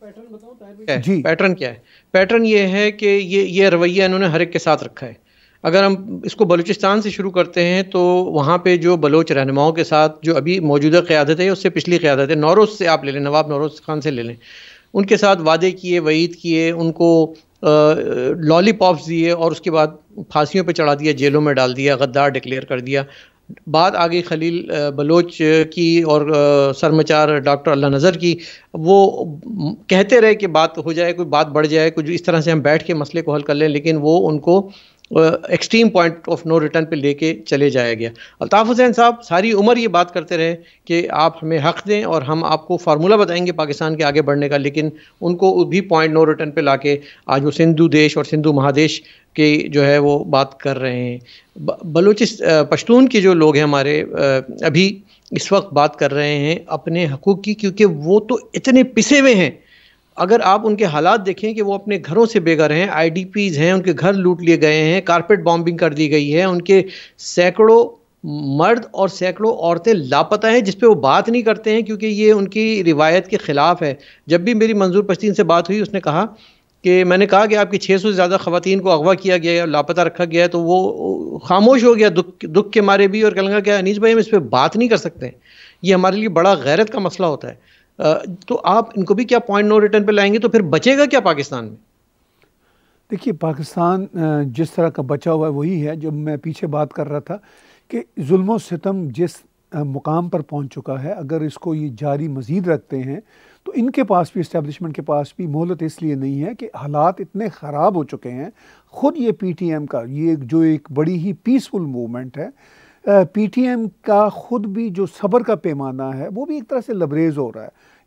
Speaker 1: جی پیٹرن کیا ہے؟ پیٹرن یہ ہے کہ یہ یہ رویہ انہوں نے ہر ایک کے ساتھ رکھا ہے. اگر ہم اس کو بلوچستان سے شروع کرتے ہیں تو وہاں پہ جو بلوچ رہنماؤں کے ساتھ جو ابھی موجودہ قیادت ہے، اس سے پچھلی قیادت ہے، نوروز سے آپ لے لیں، نواب نوروز خان سے لے لیں، ان کے ساتھ وعدے کیے، وعید کیے، ان کو لالی پاپس دیے اور اس کے بعد پھانسیوں پہ چڑھا دیا، جیلوں میں ڈال دیا، غدار ڈکلیئر کر دیا. بات آ گئی خلیل بلوچ کی اور سرمچار ڈاکٹر اللہ نظر کی. وہ کہتے رہے کہ بات ہو جائے، کوئی بات بڑھ جائے، کچھ اس طرح سے ہم بیٹھ کے مسئلے کو حل کر لیں، لیکن وہ ان کو extreme point of no return پہ لے کے چلے جایا گیا. الطاف حسین صاحب ساری عمر یہ بات کرتے رہے کہ آپ ہمیں حق دیں اور ہم آپ کو فارمولہ بتائیں گے پاکستان کے آگے بڑھنے کا، لیکن ان کو بھی پوائنٹ نو ریٹرن پہ لا کے آج وہ سندھو دیش اور سندھو مہادیش کے جو ہے وہ بات کر رہے ہیں. بلوچ پشتون کے جو لوگ ہیں ہمارے ابھی اس وقت بات کر رہے ہیں اپنے حقوق کی، کیونکہ وہ تو اتنے پسے ہوئے ہیں. اگر آپ ان کے حالات دیکھیں کہ وہ اپنے گھروں سے بے گھر ہیں، آئی ڈی پیز ہیں، ان کے گھر لوٹ لیے گئے ہیں، کارپیٹ بامبنگ کر دی گئی ہے، ان کے سینکڑوں مرد اور سینکڑوں عورتیں لاپتہ ہیں، جس پہ وہ بات نہیں کرتے ہیں کیونکہ یہ ان کی روایت کے خلاف ہے. جب بھی میری منظور پشتین سے بات ہوئی، اس نے کہا کہ میں نے کہا کہ آپ کی چھ سو سے زیادہ خواتین کو اغوا کیا گیا ہے اور لاپتہ رکھا گیا ہے، تو وہ خاموش ہو گیا دکھ دکھ کے مارے بھی، اور کہنے لگا کہ انیس بھائی ہم اس پہ بات نہیں کر سکتے، یہ ہمارے لیے بڑا غیرت کا مسئلہ ہوتا ہے. تو آپ ان کو بھی کیا پوائنٹ نو ریٹرن پہ لائیں گے؟ تو پھر بچے گا کیا پاکستان میں؟
Speaker 2: دیکھیے، پاکستان جس طرح کا بچا ہوا ہے وہی ہے جو میں پیچھے بات کر رہا تھا کہ ظلم و ستم جس مقام پر پہنچ چکا ہے، اگر اس کو یہ جاری مزید رکھتے ہیں تو ان کے پاس بھی، اسٹیبلشمنٹ کے پاس بھی مہلت اس لیے نہیں ہے کہ حالات اتنے خراب ہو چکے ہیں. خود یہ پی ٹی ایم کا یہ جو ایک بڑی ہی پیسفل موومنٹ ہے، پی ٹی ایم کا خود بھی جو صبر کا پیمانہ ہے وہ بھی ایک طرح سے لبریز ہو رہا ہے.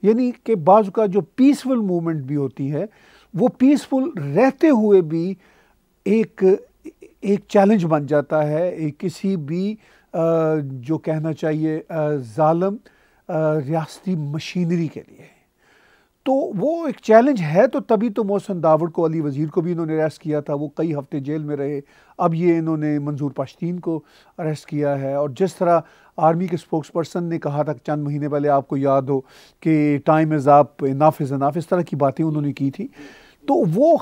Speaker 2: یعنی کہ بعض کا جو پیسفل موومنٹ بھی ہوتی ہے وہ پیسفل رہتے ہوئے بھی ایک ایک چیلنج بن جاتا ہے ایک کسی بھی جو کہنا چاہیے ظالم ریاستی مشینری کے لیے. تو وہ ایک چیلنج ہے. تو تبھی تو محسن داوڑ کو, علی وزیر کو بھی انہوں نے اریسٹ کیا تھا, وہ کئی ہفتے جیل میں رہے. اب یہ انہوں نے منظور پاشتین کو اریسٹ کیا ہے. اور جس طرح آرمی کے اسپوکس پرسن نے کہا تھا چند مہینے پہلے, آپ کو یاد ہو کہ ٹائم از اپ, انف از انف, اس طرح کی باتیں انہوں نے کی تھی. تو وہ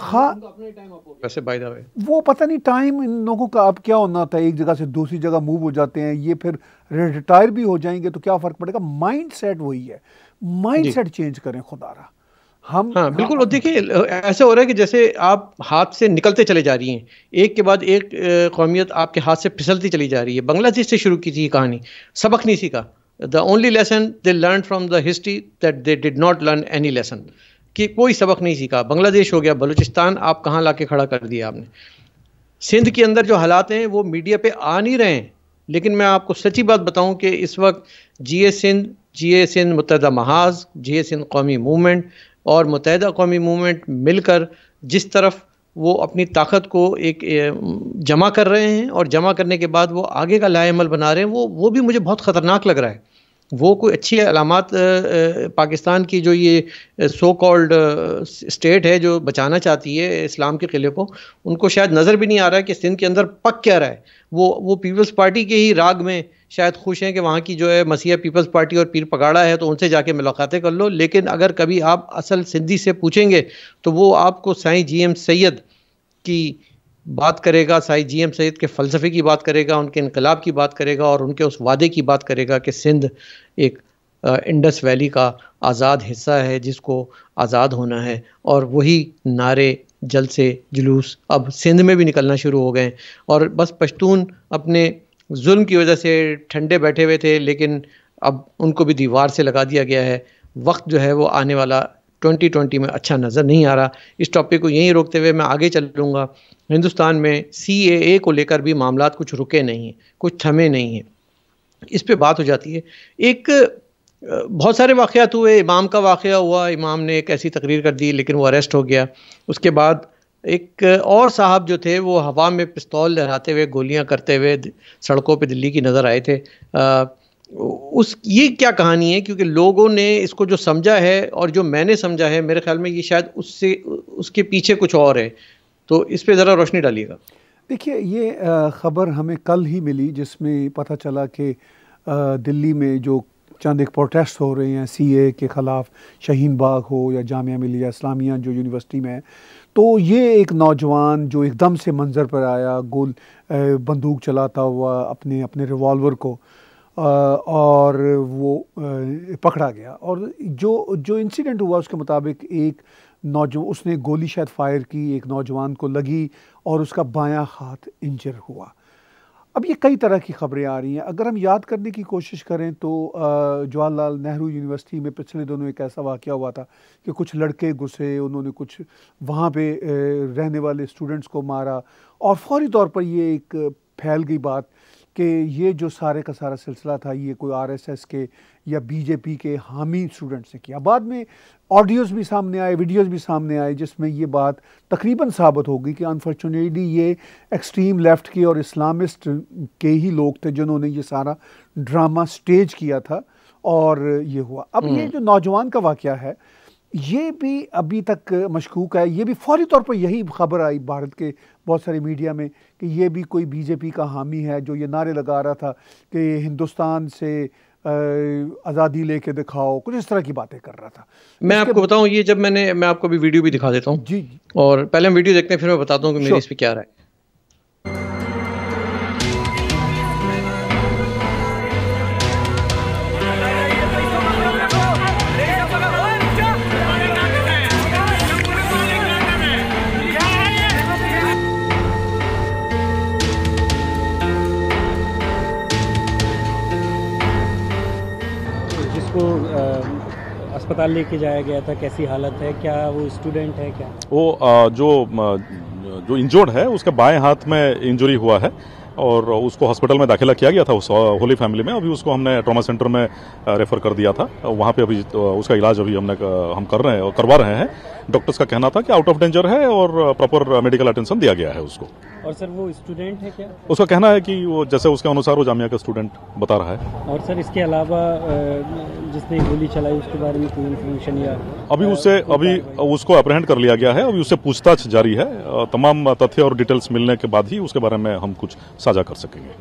Speaker 1: ویسے بائی دا وے
Speaker 2: وہ پتہ نہیں ٹائم ان لوگوں کا اب کیا ہونا تھا, ایک جگہ سے دوسری جگہ موو ہو جاتے ہیں. یہ پھر ریٹائر بھی ہو جائیں گے تو کیا فرق پڑے گا. مائنڈ سیٹ وہی ہے, مائنڈ سیٹ چینج کریں خدا را. ہم
Speaker 1: ہاں بالکل. اور دیکھیے ایسا ہو رہا ہے کہ جیسے آپ ہاتھ سے نکلتے چلے جا رہی ہیں, ایک کے بعد ایک قومیت آپ کے ہاتھ سے پھسلتی چلی جا رہی ہے. بنگلہ دیش سے شروع کی تھی یہ کہانی, سبق نہیں سیکھا. The only lesson they learn from the history that they did not learn any lesson, کہ کوئی سبق نہیں سیکھا. بنگلہ دیش ہو گیا, بلوچستان آپ کہاں لا کے کھڑا کر دیا آپ نے. سندھ کے اندر جو حالات ہیں وہ میڈیا پہ آ نہیں رہے ہیں, لیکن میں آپ کو سچی بات بتاؤں کہ اس وقت جی اے سندھ, جی اے سندھ متحدہ محاذ, جی اے سندھ قومی موومنٹ اور متحدہ قومی موومنٹ مل کر جس طرف وہ اپنی طاقت کو ایک جمع کر رہے ہیں اور جمع کرنے کے بعد وہ آگے کا لائے عمل بنا رہے ہیں, وہ وہ بھی مجھے بہت خطرناک لگ رہا ہے. وہ کوئی اچھی علامات پاکستان کی جو یہ سو کالڈ اسٹیٹ ہے جو بچانا چاہتی ہے اسلام کے قلعے کو, ان کو شاید نظر بھی نہیں آ رہا ہے کہ سندھ کے اندر پک کیا رہا ہے. وہ وہ پیپلز پارٹی کے ہی راگ میں شاید خوش ہیں کہ وہاں کی جو ہے مسیح پیپلز پارٹی اور پیر پگاڑا ہے تو ان سے جا کے ملاقاتیں کر لو. لیکن اگر کبھی آپ اصل سندھی سے پوچھیں گے تو وہ آپ کو سائیں جی ایم سید کی بات کرے گا, سائیں جی ایم سید کے فلسفے کی بات کرے گا, ان کے انقلاب کی بات کرے گا اور ان کے اس وعدے کی بات کرے گا کہ سندھ ایک انڈس ویلی کا آزاد حصہ ہے جس کو آزاد ہونا ہے. اور وہی نعرے, جلسے, جلوس اب سندھ میں بھی نکلنا شروع ہو گئے. اور بس پشتون اپنے ظلم کی وجہ سے ٹھنڈے بیٹھے ہوئے تھے, لیکن اب ان کو بھی دیوار سے لگا دیا گیا ہے. وقت جو ہے وہ آنے والا ٹوئنٹی ٹوئنٹی میں اچھا نظر نہیں آ رہا. اس ٹاپک کو یہیں روکتے ہوئے میں آگے چل لوں گا. ہندوستان میں سی اے اے کو لے کر بھی معاملات کچھ رکے نہیں ہیں, کچھ تھمے نہیں ہیں. اس پہ بات ہو جاتی ہے. ایک بہت سارے واقعات ہوئے. امام کا واقعہ ہوا, امام نے ایک ایسی تقریر کر دی لیکن وہ اریسٹ ہو گیا. اس کے بعد ایک اور صاحب جو تھے وہ ہوا میں پستول لہراتے ہوئے گولیاں کرتے ہوئے سڑکوں پہ دلی کی نظر آئے تھے. اس یہ کیا کہانی ہے, کیونکہ لوگوں نے اس کو جو سمجھا ہے اور جو میں نے سمجھا ہے میرے خیال میں یہ شاید اس سے اس کے پیچھے کچھ اور ہے. تو اس پہ ذرا روشنی ڈالیے گا.
Speaker 2: دیکھیے یہ خبر ہمیں کل ہی ملی جس میں پتہ چلا کہ دلی میں جو چند ایک پروٹیسٹ ہو رہے ہیں سی اے کے خلاف, شہین باغ ہو یا جامعہ ملیہ اسلامیہ جو یونیورسٹی میں ہے, تو یہ ایک نوجوان جو ایک دم سے منظر پر آیا, گول بندوق چلاتا ہوا اپنے اپنے ریوالور کو, اور وہ پکڑا گیا. اور جو جو انسیڈنٹ ہوا اس کے مطابق ایک نوجوان, اس نے گولی شاید فائر کی, ایک نوجوان کو لگی اور اس کا بایاں ہاتھ انجر ہوا. اب یہ کئی طرح کی خبریں آ رہی ہیں. اگر ہم یاد کرنے کی کوشش کریں تو جواہر لال نہرو یونیورسٹی میں پچھلے دنوں ایک ایسا واقعہ ہوا تھا کہ کچھ لڑکے گھسے, انہوں نے کچھ وہاں پہ رہنے والے اسٹوڈنٹس کو مارا, اور فوری طور پر یہ ایک پھیل گئی بات کہ یہ جو سارے کا سارا سلسلہ تھا یہ کوئی آر ایس ایس کے یا بی جے پی کے حامی اسٹوڈنٹس نے کیا. بعد میں آڈیوز بھی سامنے آئے, ویڈیوز بھی سامنے آئے جس میں یہ بات تقریباً ثابت ہو گئی کہ انفارچونیٹلی یہ ایکسٹریم لیفٹ کے اور اسلامسٹ کے ہی لوگ تھے جنہوں نے یہ سارا ڈرامہ سٹیج کیا تھا اور یہ ہوا. اب یہ جو نوجوان کا واقعہ ہے یہ بھی ابھی تک مشکوک ہے. یہ بھی فوری طور پر یہی خبر آئی بھارت کے بہت سارے میڈیا میں کہ یہ بھی کوئی بی جے پی کا حامی ہے جو یہ نعرے لگا رہا تھا کہ ہندوستان سے آزادی لے کے دکھاؤ, کچھ اس طرح کی باتیں کر رہا تھا.
Speaker 1: میں آپ کو بتاؤں, یہ جب میں نے میں آپ کو بھی ویڈیو بھی دکھا دیتا ہوں
Speaker 2: جی,
Speaker 1: اور پہلے ہم ویڈیو دیکھتے ہیں پھر میں بتاتا ہوں کہ میری اس پہ کیا رائے ہے.
Speaker 5: اسپتال لے کے جایا گیا تھا, کیسی حالت ہے, کیا وہ اسٹوڈنٹ ہے, کیا
Speaker 6: وہ جو جو انجورڈ ہے اس کا بائیں ہاتھ میں انجری ہوا ہے, اور اس کو ہاسپٹل میں داخلہ کیا گیا تھا اس ہولی فیملی میں. ابھی اس کو ہم نے ٹراما سینٹر میں ریفر کر دیا تھا. وہاں پہ ابھی اس کا علاج ابھی ہم نے ہم کر رہے ہیں اور کروا رہے ہیں. ڈاکٹرز کا کہنا تھا کہ آؤٹ آف ڈینجر ہے اور پراپر میڈیکل اٹینشن دیا گیا ہے اس کو.
Speaker 5: اور سر وہ اسٹوڈنٹ ہے کیا؟
Speaker 6: اس کا کہنا ہے کہ وہ جیسے اس کے انوسار وہ جامعہ کا اسٹوڈنٹ بتا رہا ہے.
Speaker 5: اور سر اس کے علاوہ جس نے گولی چلائی اس کے بارے میں کوئی انفارمیشن یا
Speaker 6: ابھی اس سے ابھی اس کو اپریہنڈ کر لیا گیا ہے. ابھی اس سے پوچھ تاچھ جاری ہے. تمام تتھیہ اور ڈیٹیلز ملنے کے بعد ہی اس کے بارے میں ہم کچھ ساجھا کر سکیں گے.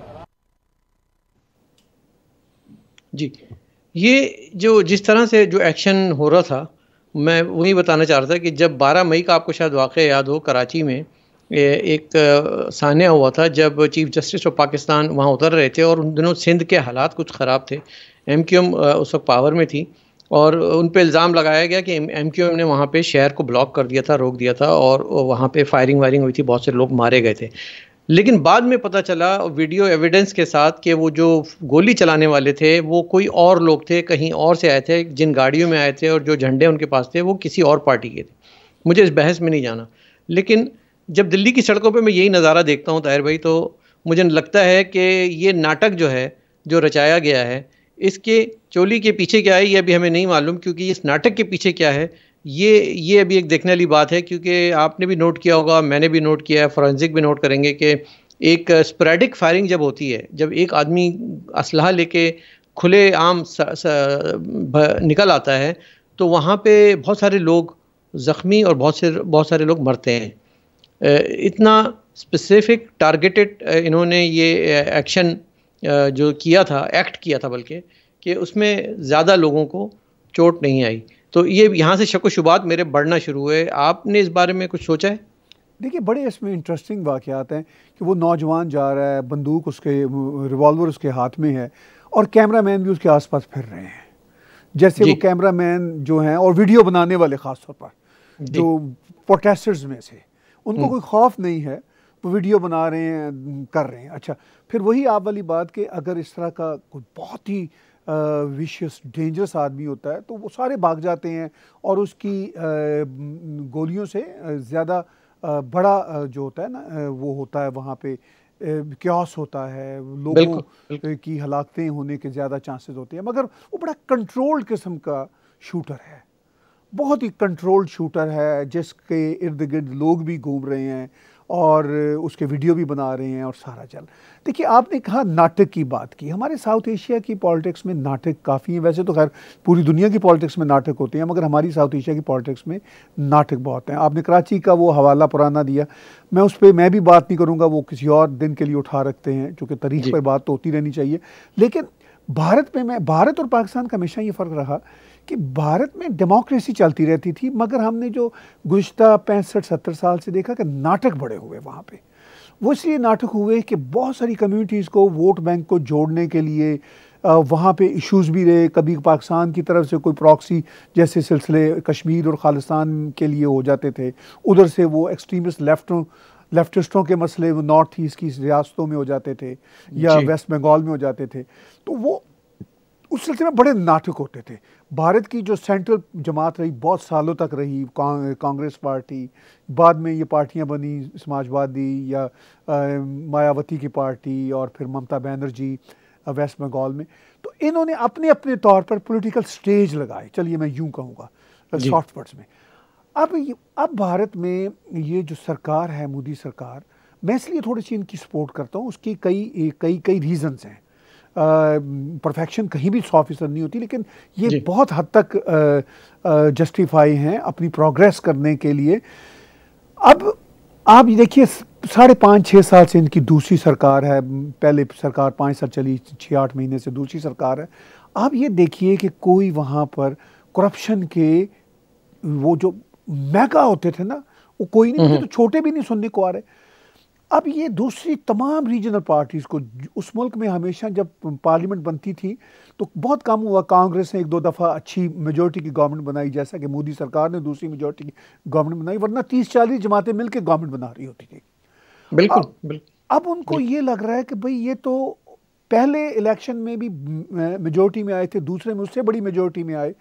Speaker 1: جی یہ جو جس طرح سے جو ایکشن ہو رہا تھا میں وہی بتانا چاہ رہا تھا کہ جب بارہ مئی کا آپ کو شاید واقعہ یاد ہو کراچی میں ایک سانحہ ہوا تھا جب چیف جسٹس آف پاکستان وہاں اتر رہے تھے اور ان دنوں سندھ کے حالات کچھ خراب تھے. ایم کیو ایم اس وقت پاور میں تھی اور ان پہ الزام لگایا گیا کہ ایم کیو ایم نے وہاں پہ شہر کو بلاک کر دیا تھا, روک دیا تھا اور وہاں پہ فائرنگ وائرنگ ہوئی تھی, بہت سے لوگ مارے گئے تھے. لیکن بعد میں پتہ چلا ویڈیو ایویڈنس کے ساتھ کہ وہ جو گولی چلانے والے تھے وہ کوئی اور لوگ تھے, کہیں اور سے آئے تھے, جن گاڑیوں میں آئے تھے اور جو جھنڈے ان کے پاس تھے وہ کسی اور پارٹی کے تھے. مجھے اس بحث میں نہیں جانا, لیکن جب دلی کی سڑکوں پہ میں یہی نظارہ دیکھتا ہوں طاہر بھائی تو مجھے لگتا ہے کہ یہ ناٹک جو ہے جو رچایا گیا ہے اس کے چولی کے پیچھے کیا ہے یہ ابھی ہمیں نہیں معلوم, کیونکہ اس ناٹک کے پیچھے کیا ہے یہ یہ ابھی ایک دیکھنے والی بات ہے. کیونکہ آپ نے بھی نوٹ کیا ہوگا, میں نے بھی نوٹ کیا ہے, فورینزک بھی نوٹ کریں گے کہ ایک اسپریڈک فائرنگ جب ہوتی ہے, جب ایک آدمی اسلحہ لے کے کھلے عام نکل آتا ہے تو وہاں پہ بہت سارے لوگ زخمی اور بہت سے بہت سارے لوگ مرتے ہیں. اتنا اسپیسیفک ٹارگیٹڈ انہوں نے یہ ایکشن جو کیا تھا, ایکٹ کیا تھا بلکہ, کہ اس میں زیادہ لوگوں کو چوٹ نہیں آئی. تو یہ یہاں سے شک و شبہات میرے بڑھنا شروع ہوئے. آپ نے اس بارے میں کچھ سوچا ہے؟
Speaker 2: دیکھیے بڑے اس میں انٹرسٹنگ واقعات ہیں کہ وہ نوجوان جا رہا ہے, بندوق اس کے ریوالور اس کے ہاتھ میں ہے اور کیمرہ مین بھی اس کے آس پاس پھر رہے ہیں. جیسے وہ کیمرہ مین جو ہیں اور ویڈیو بنانے والے خاص طور پر جو پروٹیسٹرز میں سے, ان کو کوئی خوف نہیں ہے, وہ ویڈیو بنا رہے ہیں, کر رہے ہیں. اچھا پھر وہی آپ والی بات کہ اگر اس طرح کا کوئی بہت ہی ویشیس ڈینجرس آدمی ہوتا ہے تو وہ سارے بھاگ جاتے ہیں اور اس کی گولیوں سے زیادہ بڑا جو ہوتا ہے نا وہ ہوتا ہے وہاں پہ کیوس ہوتا ہے, لوگوں کی ہلاکتیں ہونے کے زیادہ چانسز ہوتے ہیں. مگر وہ بڑا کنٹرولڈ قسم کا شوٹر ہے, بہت ہی کنٹرولڈ شوٹر ہے جس کے ارد گرد لوگ بھی گھوم رہے ہیں اور اس کے ویڈیو بھی بنا رہے ہیں اور سارا چل. دیکھیے آپ نے کہا ناٹک کی بات کی, ہمارے ساؤتھ ایشیا کی پالیٹکس میں ناٹک کافی ہیں. ویسے تو خیر پوری دنیا کی پالیٹکس میں ناٹک ہوتے ہیں مگر ہماری ساؤتھ ایشیا کی پالیٹکس میں ناٹک بہت ہیں. آپ نے کراچی کا وہ حوالہ پرانا دیا, میں اس پہ میں بھی بات نہیں کروں گا, وہ کسی اور دن کے لیے اٹھا رکھتے ہیں چونکہ تاریخ پر بات تو ہوتی رہنی چاہیے. لیکن بھارت میں میں بھارت اور پاکستان کا ہمیشہ یہ فرق رہا کہ بھارت میں ڈیموکریسی چلتی رہتی تھی مگر ہم نے جو گزشتہ پینسٹھ ستر سال سے دیکھا کہ ناٹک بڑے ہوئے وہاں پہ. وہ اس لیے ناٹک ہوئے کہ بہت ساری کمیونٹیز کو ووٹ بینک کو جوڑنے کے لیے وہاں پہ ایشوز بھی رہے. کبھی پاکستان کی طرف سے کوئی پراکسی جیسے سلسلے کشمیر اور خالستان کے لیے ہو جاتے تھے, ادھر سے وہ ایکسٹریمسٹ لیفٹوں لیفٹسٹوں کے مسئلے وہ نارتھ ایسٹ کی ریاستوں میں ہو جاتے تھے یا ویسٹ بنگال میں ہو جاتے تھے. تو وہ اس سلسلے میں بڑے ناٹک ہوتے تھے. بھارت کی جو سینٹرل جماعت رہی بہت سالوں تک رہی, کانگریس پارٹی, بعد میں یہ پارٹیاں بنی سماج وادی یا مایاوتی کی پارٹی اور پھر ممتا بینرجی ویسٹ بنگال میں, تو انہوں نے اپنے اپنے طور پر پولیٹیکل سٹیج لگائے, چلیے میں یوں کہوں گا سافٹ ورڈز میں. اب اب بھارت میں یہ جو سرکار ہے مودی سرکار, میں اس لیے تھوڑی سی ان کی سپورٹ کرتا ہوں, اس کی کئی کئی کئی ریزنز ہیں. پرفیکشن کہیں بھی سو فیصد نہیں ہوتی لیکن یہ جی. بہت حد تک جسٹیفائی ہیں اپنی پروگریس کرنے کے لیے. اب آپ دیکھیے ساڑھے پانچ چھ سال سے ان کی دوسری سرکار ہے, پہلے سرکار پانچ سال چلی, چھ آٹھ مہینے سے دوسری سرکار ہے. آپ یہ دیکھیے کہ کوئی وہاں پر کرپشن کے وہ جو میگا ہوتے تھے نا وہ کوئی نہیں, تو چھوٹے بھی نہیں سننے کو آ رہے. اب یہ دوسری تمام ریجنل پارٹیز کو, اس ملک میں ہمیشہ جب پارلیمنٹ بنتی تھی تو بہت کم ہوا, کانگریس نے ایک دو دفعہ اچھی میجورٹی کی گورنمنٹ بنائی جیسا کہ مودی سرکار نے دوسری میجورٹی کی گورنمنٹ بنائی, ورنہ تیس چالیس جماعتیں مل کے گورنمنٹ بنا رہی ہوتی تھی. بالکل. اب ان کو یہ لگ رہا ہے کہ بھئی یہ تو پہلے الیکشن میں بھی میجورٹی میں آئے تھے, دوسرے میں اس سے بڑی میجورٹی میں آئے,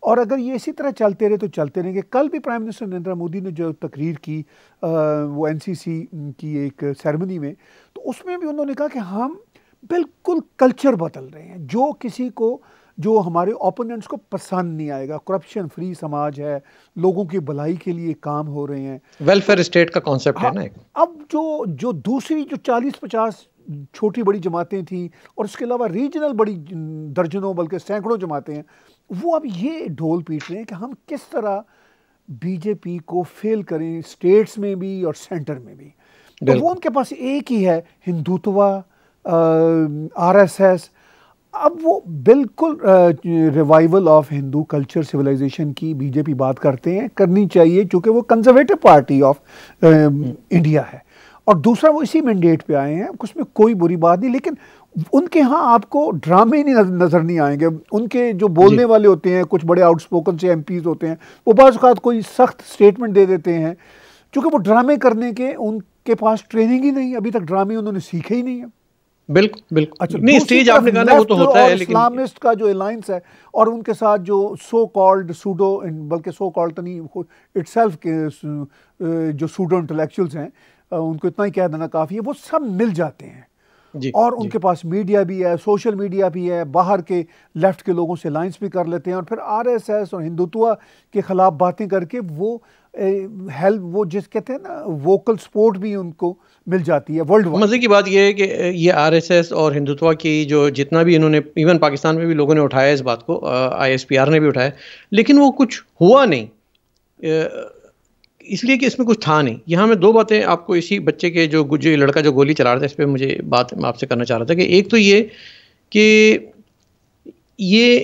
Speaker 2: اور اگر یہ اسی طرح چلتے رہے تو چلتے رہیں گے. کل بھی پرائم منسٹر نریندر مودی نے جو تقریر کی وہ این سی سی کی ایک سیرمنی میں, تو اس میں بھی انہوں نے کہا کہ ہم بالکل کلچر بدل رہے ہیں, جو کسی کو, جو ہمارے اوپوننٹس کو پسند نہیں آئے گا. کرپشن فری سماج ہے, لوگوں کی بھلائی کے لیے کام ہو رہے ہیں,
Speaker 1: ویلفیئر اسٹیٹ کا کانسیپٹ ہے نا.
Speaker 2: اب جو جو دوسری جو چالیس پچاس چھوٹی بڑی جماعتیں تھیں اور اس کے علاوہ ریجنل بڑی درجنوں بلکہ سینکڑوں جماعتیں ہیں, وہ اب یہ ڈھول پیٹ رہے ہیں کہ ہم کس طرح بی جے پی کو فیل کریں اسٹیٹس میں بھی اور سینٹر میں بھی. تو وہ ان کے پاس ایک ہی ہے, ہندوتوا, آر ایس ایس. اب وہ بالکل revival of Hindu culture civilization کی بی جے پی بات کرتے ہیں, کرنی چاہیے چونکہ وہ کنزرویٹو پارٹی آف انڈیا ہے, اور دوسرا وہ اسی مینڈیٹ پہ آئے ہیں, اس میں کوئی بری بات نہیں. لیکن ان کے ہاں آپ کو ڈرامے نہیں نظر نہیں آئیں گے. ان کے جو بولنے والے ہوتے ہیں, کچھ بڑے آؤٹ اسپوکن سے ایم پیز ہوتے ہیں, وہ بعض اوقات کوئی سخت اسٹیٹمنٹ دے دیتے ہیں, چونکہ وہ ڈرامے کرنے کے ان کے پاس ٹریننگ ہی نہیں, ابھی تک ڈرامے انہوں نے سیکھے ہی نہیں ہیں.
Speaker 1: بالکل بالکل.
Speaker 2: اچھا,
Speaker 1: نہیں اسٹیج آپ نے کہا نا وہ تو ہوتا ہے, لیکن
Speaker 2: اسلامسٹ کا جو الائنس ہے اور ان کے ساتھ جو سو کالڈ سوڈو, بلکہ سو کالڈ تو نہیں, اٹ سیلف کے جو سوڈو انٹلیکچوئلس ہیں, ان کو اتنا ہی کہہ دینا کافی ہے, وہ سب مل جاتے ہیں. جی, اور ان جی. کے پاس میڈیا بھی ہے, سوشل میڈیا بھی ہے, باہر کے لیفٹ کے لوگوں سے لائنس بھی کر لیتے ہیں, اور پھر آر ایس ایس اور ہندوتوا کے خلاف باتیں کر کے وہ ہیلپ, وہ جس کہتے ہیں نا ووکل سپورٹ بھی ان کو مل جاتی ہے ورلڈ وائڈ.
Speaker 1: مزے کی بات یہ ہے کہ یہ آر ایس ایس اور ہندوتوا کی جو جتنا بھی انہوں نے, ایون پاکستان میں بھی لوگوں نے اٹھایا اس بات کو, آئی ایس پی آر نے بھی اٹھایا, لیکن وہ کچھ ہوا نہیں, اس لیے کہ اس میں کچھ تھا نہیں. یہاں میں دو باتیں آپ کو اسی بچے کے جو جو لڑکا جو گولی چلا رہا تھا اس پہ مجھے بات میں آپ سے کرنا چاہ رہا تھا, کہ ایک تو یہ کہ یہ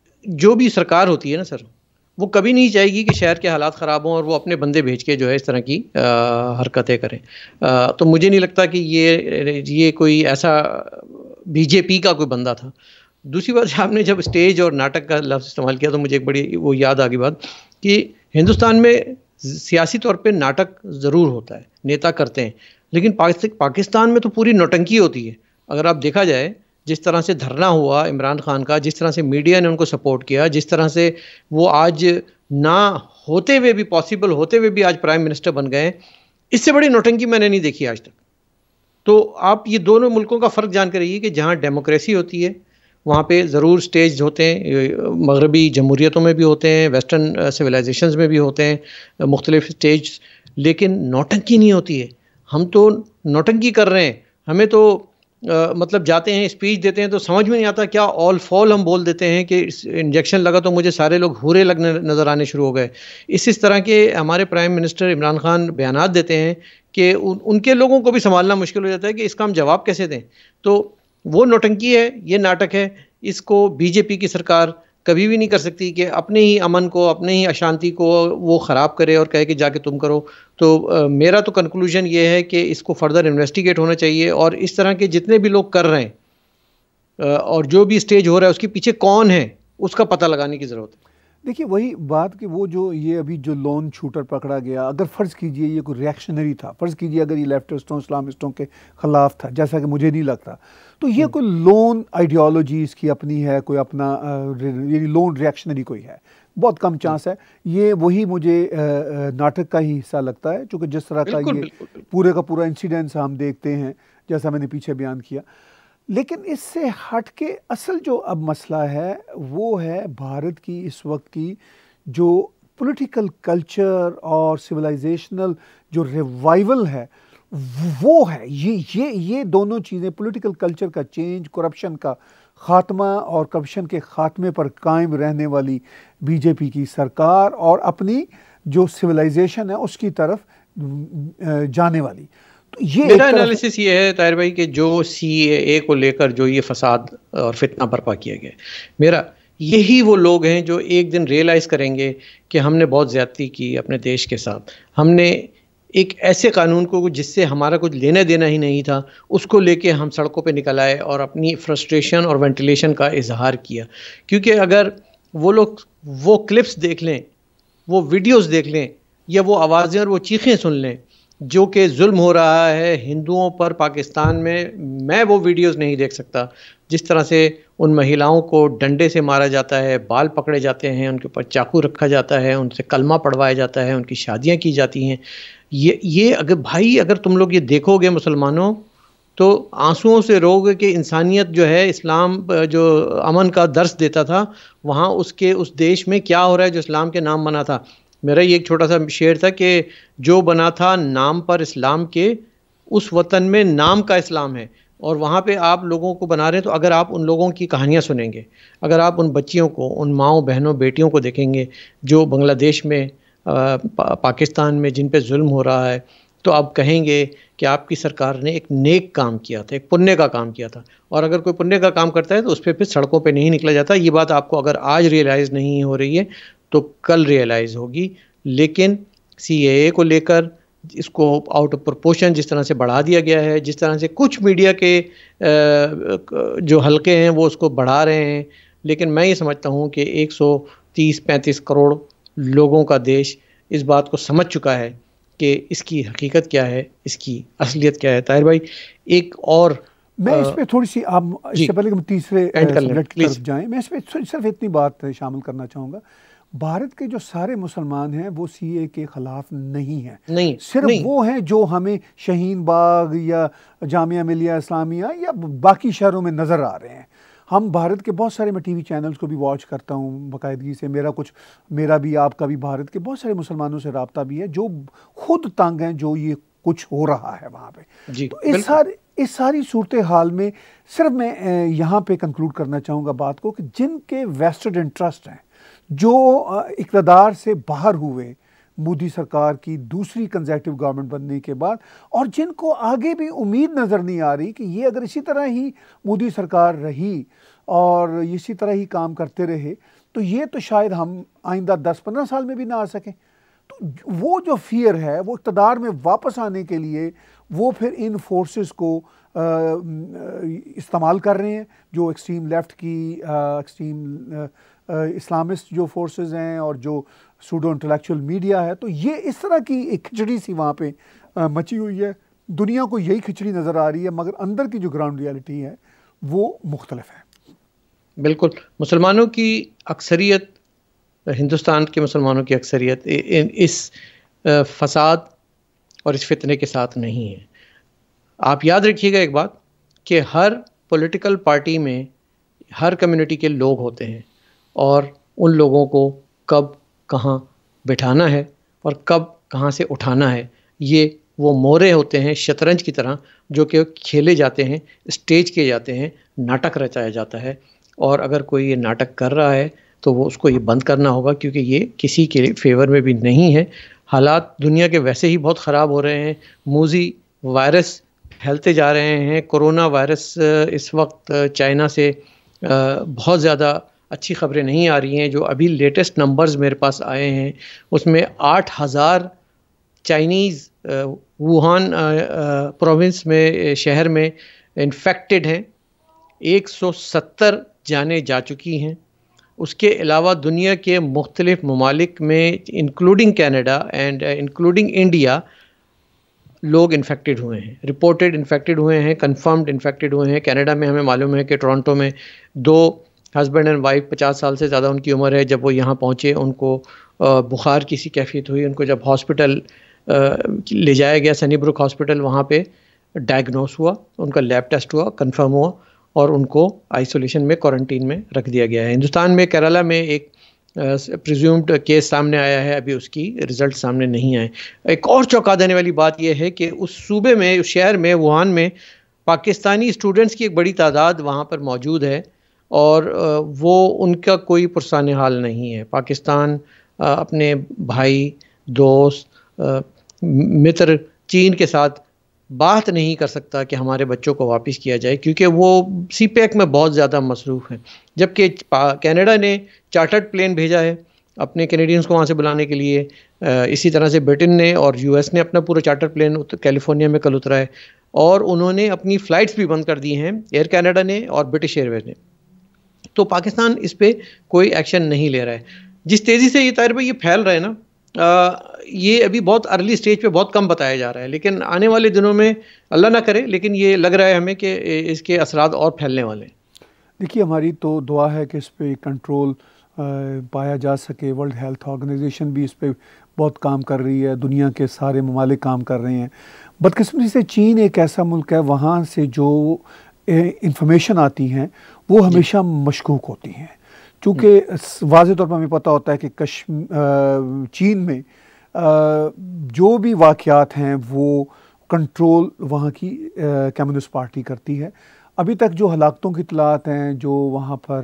Speaker 1: جو بھی سرکار ہوتی ہے نا سر, وہ کبھی نہیں چاہے گی کہ شہر کے حالات خراب ہوں اور وہ اپنے بندے بھیج کے جو ہے اس طرح کی حرکتیں کریں. تو مجھے نہیں لگتا کہ یہ یہ کوئی ایسا بی جے پی کا کوئی بندہ تھا. دوسری بات, آپ نے جب اسٹیج اور ناٹک کا لفظ استعمال کیا تو مجھے ایک بڑی وہ یاد آ گئی بات کہ ہندوستان میں سیاسی طور پہ ناٹک ضرور ہوتا ہے, نیتا کرتے ہیں, لیکن پاکستان میں تو پوری نوٹنکی ہوتی ہے. اگر آپ دیکھا جائے جس طرح سے دھرنا ہوا عمران خان کا, جس طرح سے میڈیا نے ان کو سپورٹ کیا, جس طرح سے وہ آج نہ ہوتے ہوئے بھی, پاسبل ہوتے ہوئے بھی آج پرائم منسٹر بن گئے, اس سے بڑی نوٹنکی میں نے نہیں دیکھی آج تک. تو آپ یہ دونوں ملکوں کا فرق جان کر رہیے کہ جہاں ڈیموکریسی ہوتی ہے وہاں پہ ضرور سٹیج ہوتے ہیں, مغربی جمہوریتوں میں بھی ہوتے ہیں, ویسٹرن سویلائزیشنز میں بھی ہوتے ہیں مختلف سٹیج, لیکن نوٹنکی نہیں ہوتی ہے. ہم تو نوٹنکی کر رہے ہیں, ہمیں تو Uh, مطلب جاتے ہیں اسپیچ دیتے ہیں تو سمجھ میں نہیں آتا کیا آل فال ہم بول دیتے ہیں کہ انجیکشن لگا تو مجھے سارے لوگ ہورے لگنے نظر آنے شروع ہو گئے. اس اس طرح کے ہمارے پرائم منسٹر عمران خان بیانات دیتے ہیں کہ ان, ان کے لوگوں کو بھی سنبھالنا مشکل ہو جاتا ہے کہ اس کا ہم جواب کیسے دیں. تو وہ نوٹنکی ہے, یہ ناٹک ہے, اس کو بی جے پی کی سرکار کبھی بھی نہیں کر سکتی کہ اپنے ہی امن کو, اپنے ہی اشانتی کو وہ خراب کرے اور کہے کہ جا کے تم کرو. تو میرا تو کنکلوژن یہ ہے کہ اس کو فردر انویسٹیگیٹ ہونا چاہیے, اور اس طرح کے جتنے بھی لوگ کر رہے ہیں اور جو بھی اسٹیج ہو رہا ہے اس کے پیچھے کون ہے اس کا پتہ لگانے کی ضرورت ہے.
Speaker 2: دیکھیے وہی بات کہ وہ جو یہ ابھی جو لون شوٹر پکڑا گیا, اگر فرض کیجئے یہ کوئی ریئیکشنری تھا, فرض کیجئے اگر یہ لیفٹسٹوں اسلامسٹوں کے خلاف تھا, جیسا کہ مجھے نہیں لگتا, تو یہ کوئی لون آئیڈیالوجی اس کی اپنی ہے, کوئی اپنا یعنی لون ریئیکشنری کوئی ہے, بہت کم چانس ہے. یہ وہی مجھے ناٹک کا ہی حصہ لگتا ہے, چونکہ جس طرح کا یہ پورے کا پورا انسیڈنس ہم دیکھتے ہیں جیسا میں نے پیچھے بیان کیا. لیکن اس سے ہٹ کے اصل جو اب مسئلہ ہے وہ ہے بھارت کی اس وقت کی جو پولیٹیکل کلچر اور سویلائزیشنل جو ریوائول ہے وہ ہے. یہ یہ یہ دونوں چیزیں, پولیٹیکل کلچر کا چینج, کرپشن کا خاتمہ اور کرپشن کے خاتمے پر قائم رہنے والی بی جے پی کی سرکار, اور اپنی جو سویلائزیشن ہے اس کی طرف جانے والی.
Speaker 1: میرا انالیسس یہ ہے طاہر بھائی کہ جو سی اے اے کو لے کر جو یہ فساد اور فتنہ برپا کیا گیا, میرا یہی وہ لوگ ہیں جو ایک دن ریئلائز کریں گے کہ ہم نے بہت زیادتی کی اپنے دیش کے ساتھ. ہم نے ایک ایسے قانون کو جس سے ہمارا کچھ لینا دینا ہی نہیں تھا اس کو لے کے ہم سڑکوں پہ نکل آئے اور اپنی فرسٹریشن اور وینٹیلیشن کا اظہار کیا. کیونکہ اگر وہ لوگ وہ کلپس دیکھ لیں, وہ ویڈیوز دیکھ لیں, یا وہ آوازیں اور وہ چیخیں سن لیں, جو کہ ظلم ہو رہا ہے ہندوؤں پر پاکستان میں، میں وہ ویڈیوز نہیں دیکھ سکتا جس طرح سے ان مہیلاؤں کو ڈنڈے سے مارا جاتا ہے، بال پکڑے جاتے ہیں، ان کے اوپر چاقو رکھا جاتا ہے، ان سے کلمہ پڑھوایا جاتا ہے، ان کی شادیاں کی جاتی ہیں. یہ یہ اگر بھائی اگر تم لوگ یہ دیکھو گے مسلمانوں تو آنسوؤں سے رو گے کہ انسانیت جو ہے، اسلام جو امن کا درس دیتا تھا، وہاں اس کے اس دیش میں کیا ہو رہا ہے جو اسلام کے نام بنا تھا. میرا یہ ایک چھوٹا سا شعر تھا کہ جو بنا تھا نام پر اسلام کے، اس وطن میں نام کا اسلام ہے، اور وہاں پہ آپ لوگوں کو بنا رہے ہیں. تو اگر آپ ان لوگوں کی کہانیاں سنیں گے، اگر آپ ان بچیوں کو، ان ماؤں بہنوں بیٹیوں کو دیکھیں گے جو بنگلہ دیش میں، پاکستان میں جن پہ ظلم ہو رہا ہے، تو آپ کہیں گے کہ آپ کی سرکار نے ایک نیک کام کیا تھا، ایک پنیہ کا کام کیا تھا. اور اگر کوئی پنیہ کا کام کرتا ہے تو اس پہ پھر سڑکوں پہ نہیں نکلا جاتا. یہ بات آپ کو اگر آج ریئلائز نہیں ہو رہی ہے تو کل ریئلائز ہوگی. لیکن سی اے اے کو لے کر اس کو آؤٹ آف پرپورشن جس طرح سے بڑھا دیا گیا ہے، جس طرح سے کچھ میڈیا کے جو حلقے ہیں وہ اس کو بڑھا رہے ہیں، لیکن میں یہ سمجھتا ہوں کہ ایک سو تیس پینتیس کروڑ لوگوں کا دیش اس بات کو سمجھ چکا ہے کہ اس کی حقیقت کیا ہے، اس کی اصلیت کیا ہے. طاہر بھائی ایک اور
Speaker 2: میں اس پہ تھوڑی سی، آپ اس سے پہلے کہ ہم تیسرے سبجیکٹ کی طرف جائیں، میں اس پہ صرف اتنی بات شامل کرنا چاہوں گا. بھارت کے جو سارے مسلمان ہیں وہ سی اے کے خلاف نہیں ہیں،
Speaker 1: نہیں
Speaker 2: صرف
Speaker 1: نہیں.
Speaker 2: وہ ہیں جو ہمیں شہین باغ یا جامعہ ملیہ اسلامیہ یا باقی شہروں میں نظر آ رہے ہیں. ہم بھارت کے بہت سارے، میں ٹی وی چینلز کو بھی واچ کرتا ہوں باقاعدگی سے، میرا کچھ میرا بھی آپ کا بھی بھارت کے بہت سارے مسلمانوں سے رابطہ بھی ہے جو خود تنگ ہیں جو یہ کچھ ہو رہا ہے وہاں پہ.
Speaker 1: جی
Speaker 2: تو اس سارے اس ساری صورتحال میں صرف میں یہاں پہ کنکلوڈ کرنا چاہوں گا بات کو کہ جن کے ویسٹڈ انٹرسٹ ہیں، جو اقتدار سے باہر ہوئے مودی سرکار کی دوسری کنزیکٹو گورنمنٹ بننے کے بعد، اور جن کو آگے بھی امید نظر نہیں آ رہی کہ یہ اگر اسی طرح ہی مودی سرکار رہی اور اسی طرح ہی کام کرتے رہے تو یہ تو شاید ہم آئندہ دس پندرہ سال میں بھی نہ آ سکیں. تو وہ جو فیئر ہے وہ اقتدار میں واپس آنے کے لیے وہ پھر ان فورسز کو استعمال کر رہے ہیں، جو ایکسٹریم لیفٹ کی، ایکسٹریم اسلامسٹ جو فورسز ہیں اور جو سوڈو انٹلیکچوئل میڈیا ہے. تو یہ اس طرح کی ایک کھچڑی سی وہاں پہ مچی ہوئی ہے. دنیا کو یہی کھچڑی نظر آ رہی ہے، مگر اندر کی جو گراؤنڈ ریالٹی ہے وہ مختلف ہے.
Speaker 1: بالکل. مسلمانوں کی اکثریت، ہندوستان کے مسلمانوں کی اکثریت اس فساد اور اس فتنے کے ساتھ نہیں ہے. آپ یاد رکھیے گا ایک بات کہ ہر پولیٹیکل پارٹی میں ہر کمیونٹی کے لوگ ہوتے ہیں، اور ان لوگوں کو کب کہاں بٹھانا ہے اور کب کہاں سے اٹھانا ہے، یہ وہ مورے ہوتے ہیں شطرنج کی طرح جو کہ کھیلے جاتے ہیں، اسٹیج کیے جاتے ہیں، ناٹک رچایا جاتا ہے. اور اگر کوئی یہ ناٹک کر رہا ہے تو وہ اس کو یہ بند کرنا ہوگا، کیونکہ یہ کسی کے فیور میں بھی نہیں ہے. حالات دنیا کے ویسے ہی بہت خراب ہو رہے ہیں، موذی وائرس پھیلتے جا رہے ہیں. کرونا وائرس اس وقت چائنا سے بہت زیادہ اچھی خبریں نہیں آ رہی ہیں. جو ابھی لیٹسٹ نمبرز میرے پاس آئے ہیں اس میں آٹھ ہزار چائنیز ووہان پروونس میں، شہر میں انفیکٹڈ ہیں، ایک سو ستر جانیں جا چکی ہیں. اس کے علاوہ دنیا کے مختلف ممالک میں including Canada and including India لوگ انفیکٹڈ ہوئے ہیں، رپورٹڈ انفیکٹڈ ہوئے ہیں، کنفرمڈ انفیکٹڈ ہوئے ہیں. کینیڈا میں ہمیں معلوم ہے کہ ٹورنٹو میں دو ہسبینڈ اینڈ وائف، پچاس سال سے زیادہ ان کی عمر ہے، جب وہ یہاں پہنچے ان کو بخار کی سی کیفیت ہوئی. ان کو جب ہاسپٹل لے جایا گیا، سنی بروک ہاسپٹل، وہاں پہ ڈائگنوس ہوا، ان کا لیب ٹیسٹ ہوا، کنفرم ہوا، اور ان کو آئسولیشن میں، کوارنٹین میں رکھ دیا گیا ہے. ہندوستان میں کیرالہ میں ایک پریزیومڈ کیس سامنے آیا ہے، ابھی اس کی رزلٹ سامنے نہیں آئے. ایک اور چونکا دینے والی بات یہ ہے کہ اس صوبے میں، اس شہر میں، ووہان میں پاکستانی اسٹوڈنٹس کی ایک بڑی تعداد وہاں پر موجود ہے، اور وہ ان کا کوئی پرسان حال نہیں ہے. پاکستان اپنے بھائی، دوست، متر چین کے ساتھ بات نہیں کر سکتا کہ ہمارے بچوں کو واپس کیا جائے، کیونکہ وہ سی پیک میں بہت زیادہ مصروف ہیں. جبکہ کینیڈا نے چارٹرڈ پلین بھیجا ہے اپنے کینیڈینز کو وہاں سے بلانے کے لیے. اسی طرح سے برٹن نے اور یو ایس نے اپنا پورا چارٹر پلین کیلیفورنیا میں کل اترا ہے، اور انہوں نے اپنی فلائٹس بھی بند کر دی ہیں، ایئر کینیڈا نے اور برٹش ایئر ویز نے. تو پاکستان اس پہ کوئی ایکشن نہیں لے رہا ہے. جس تیزی سے یہ طاہر بھائی یہ پھیل رہا ہے نا، یہ ابھی بہت ارلی سٹیج پہ بہت کم بتایا جا رہا ہے، لیکن آنے والے دنوں میں اللہ نہ کرے، لیکن یہ لگ رہا ہے ہمیں کہ اس کے اثرات اور پھیلنے والے ہیں۔
Speaker 2: دیکھیے ہماری تو دعا ہے کہ اس پہ کنٹرول پایا جا سکے۔ ورلڈ ہیلتھ آرگنائزیشن بھی اس پہ بہت کام کر رہی ہے، دنیا کے سارے ممالک کام کر رہے ہیں۔ بدقسمتی سے چین ایک ایسا ملک ہے، وہاں سے جو انفارمیشن آتی ہیں وہ ہمیشہ مشکوک ہوتی ہیں، چونکہ واضح طور پر ہمیں پتہ ہوتا ہے کہ کشم چین میں جو بھی واقعات ہیں وہ کنٹرول وہاں کی کمیونسٹ پارٹی کرتی ہے۔ ابھی تک جو ہلاکتوں کی اطلاعات ہیں، جو وہاں پر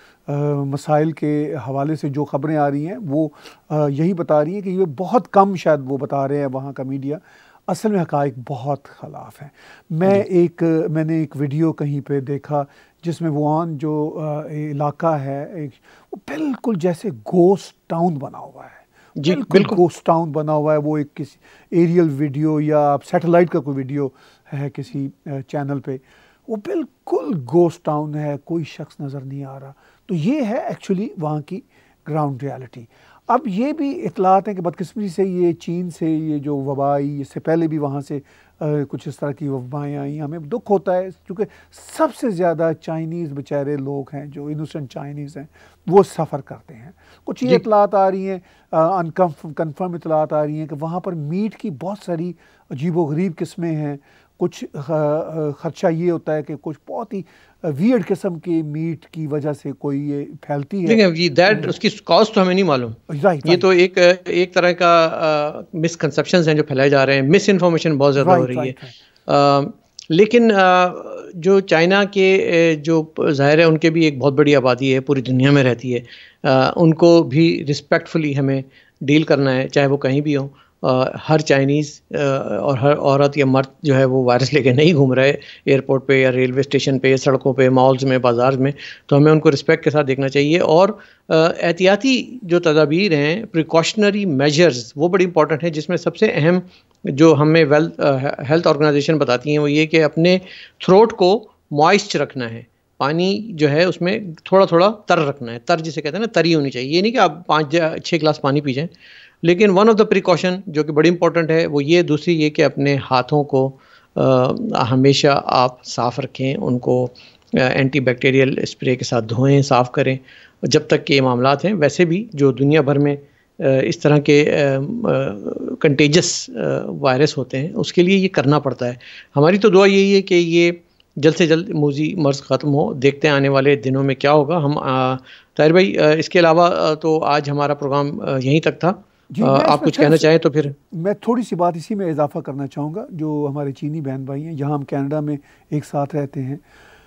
Speaker 2: مسائل کے حوالے سے جو خبریں آ رہی ہیں، وہ یہی بتا رہی ہیں کہ یہ بہت کم شاید وہ بتا رہے ہیں وہاں کا میڈیا، اصل میں حقائق بہت خلاف ہیں۔ میں ایک میں نے ایک ویڈیو کہیں پہ دیکھا جس میں ووہان جو علاقہ ہے وہ بالکل جیسے گھوسٹ ٹاؤن بنا ہوا ہے،
Speaker 1: جی
Speaker 2: بالکل گھوسٹ ٹاؤن بنا ہوا ہے۔ وہ ایک کسی ایریل ویڈیو یا سیٹلائٹ کا کوئی ویڈیو ہے کسی چینل پہ، وہ بالکل گھوسٹ ٹاؤن ہے، کوئی شخص نظر نہیں آ رہا۔ تو یہ ہے ایکچولی وہاں کی گراؤنڈ ریالٹی۔ اب یہ بھی اطلاعات ہیں کہ بدقسمتی سے یہ چین سے یہ جو وبا آئی، اس سے پہلے بھی وہاں سے کچھ اس طرح کی وبائیں آئیں، ہمیں دکھ ہوتا ہے کیونکہ سب سے زیادہ چائنیز بیچارے لوگ ہیں جو انوسنٹ چائنیز ہیں وہ سفر کرتے ہیں۔ کچھ یہ اطلاعات آ رہی ہیں، کنفرم اطلاعات آ رہی ہیں کہ وہاں پر میٹ کی بہت ساری عجیب و غریب قسمیں ہیں۔ کچھ خدشہ یہ ہوتا ہے کہ کچھ بہت ہی ویئرڈ قسم کی میٹ کی وجہ سے کوئی یہ پھیلتی ہے،
Speaker 1: دیٹ اس کی کاسٹ تو ہمیں نہیں معلوم۔ یہ تو ایک ایک طرح کا مس کنسیپشنز ہیں جو پھیلائے جا رہے ہیں، مس انفارمیشن بہت زیادہ ہو رہی ہے۔ لیکن جو چائنا کے جو ظاہر ہے ان کے بھی ایک بہت بڑی آبادی ہے، پوری دنیا میں رہتی ہے، ان کو بھی رسپیکٹفلی ہمیں ڈیل کرنا ہے، چاہے وہ کہیں بھی ہوں۔ ہر چائنیز اور ہر عورت یا مرد جو ہے وہ وائرس لے کے نہیں گھوم رہے ایئرپورٹ پہ یا ریلوے اسٹیشن پہ یا سڑکوں پہ، مالز میں، بازار میں، تو ہمیں ان کو رسپیکٹ کے ساتھ دیکھنا چاہیے۔ اور احتیاطی جو تدابیر ہیں، پریکاشنری میجرز، وہ بڑی امپورٹنٹ ہیں، جس میں سب سے اہم جو ہمیں ہیلتھ آرگنائزیشن بتاتی ہیں وہ یہ کہ اپنے تھروٹ کو موئسٹ رکھنا ہے، پانی جو ہے اس میں تھوڑا تھوڑا تر رکھنا ہے، تر جسے کہتے ہیں نا، تری ہونی چاہیے۔ یہ نہیں کہ آپ پانچ چھ گلاس پانی پی جائیں، لیکن ون آف دا پریکاشن جو کہ بڑی امپورٹنٹ ہے وہ یہ، دوسری یہ کہ اپنے ہاتھوں کو ہمیشہ آپ صاف رکھیں، ان کو اینٹی بیکٹیریل اسپرے کے ساتھ دھوئیں، صاف کریں جب تک کہ یہ معاملات ہیں۔ ویسے بھی جو دنیا بھر میں اس طرح کے کنٹیجس وائرس ہوتے ہیں اس کے لیے یہ کرنا پڑتا ہے۔ ہماری تو دعا یہی ہے کہ یہ جلد سے جلد موذی مرض ختم ہو۔ دیکھتے ہیں آنے والے دنوں میں کیا ہوگا۔ ہم طاہر بھائی اس کے علاوہ تو آج ہمارا پروگرام یہیں تک تھا،
Speaker 2: جی
Speaker 1: آپ کچھ کہنا چاہیں تو پھر
Speaker 2: میں تھوڑی سی بات اسی میں اضافہ کرنا چاہوں گا۔ جو ہمارے چینی بہن بھائی ہیں، یہاں ہم کینیڈا میں ایک ساتھ رہتے ہیں،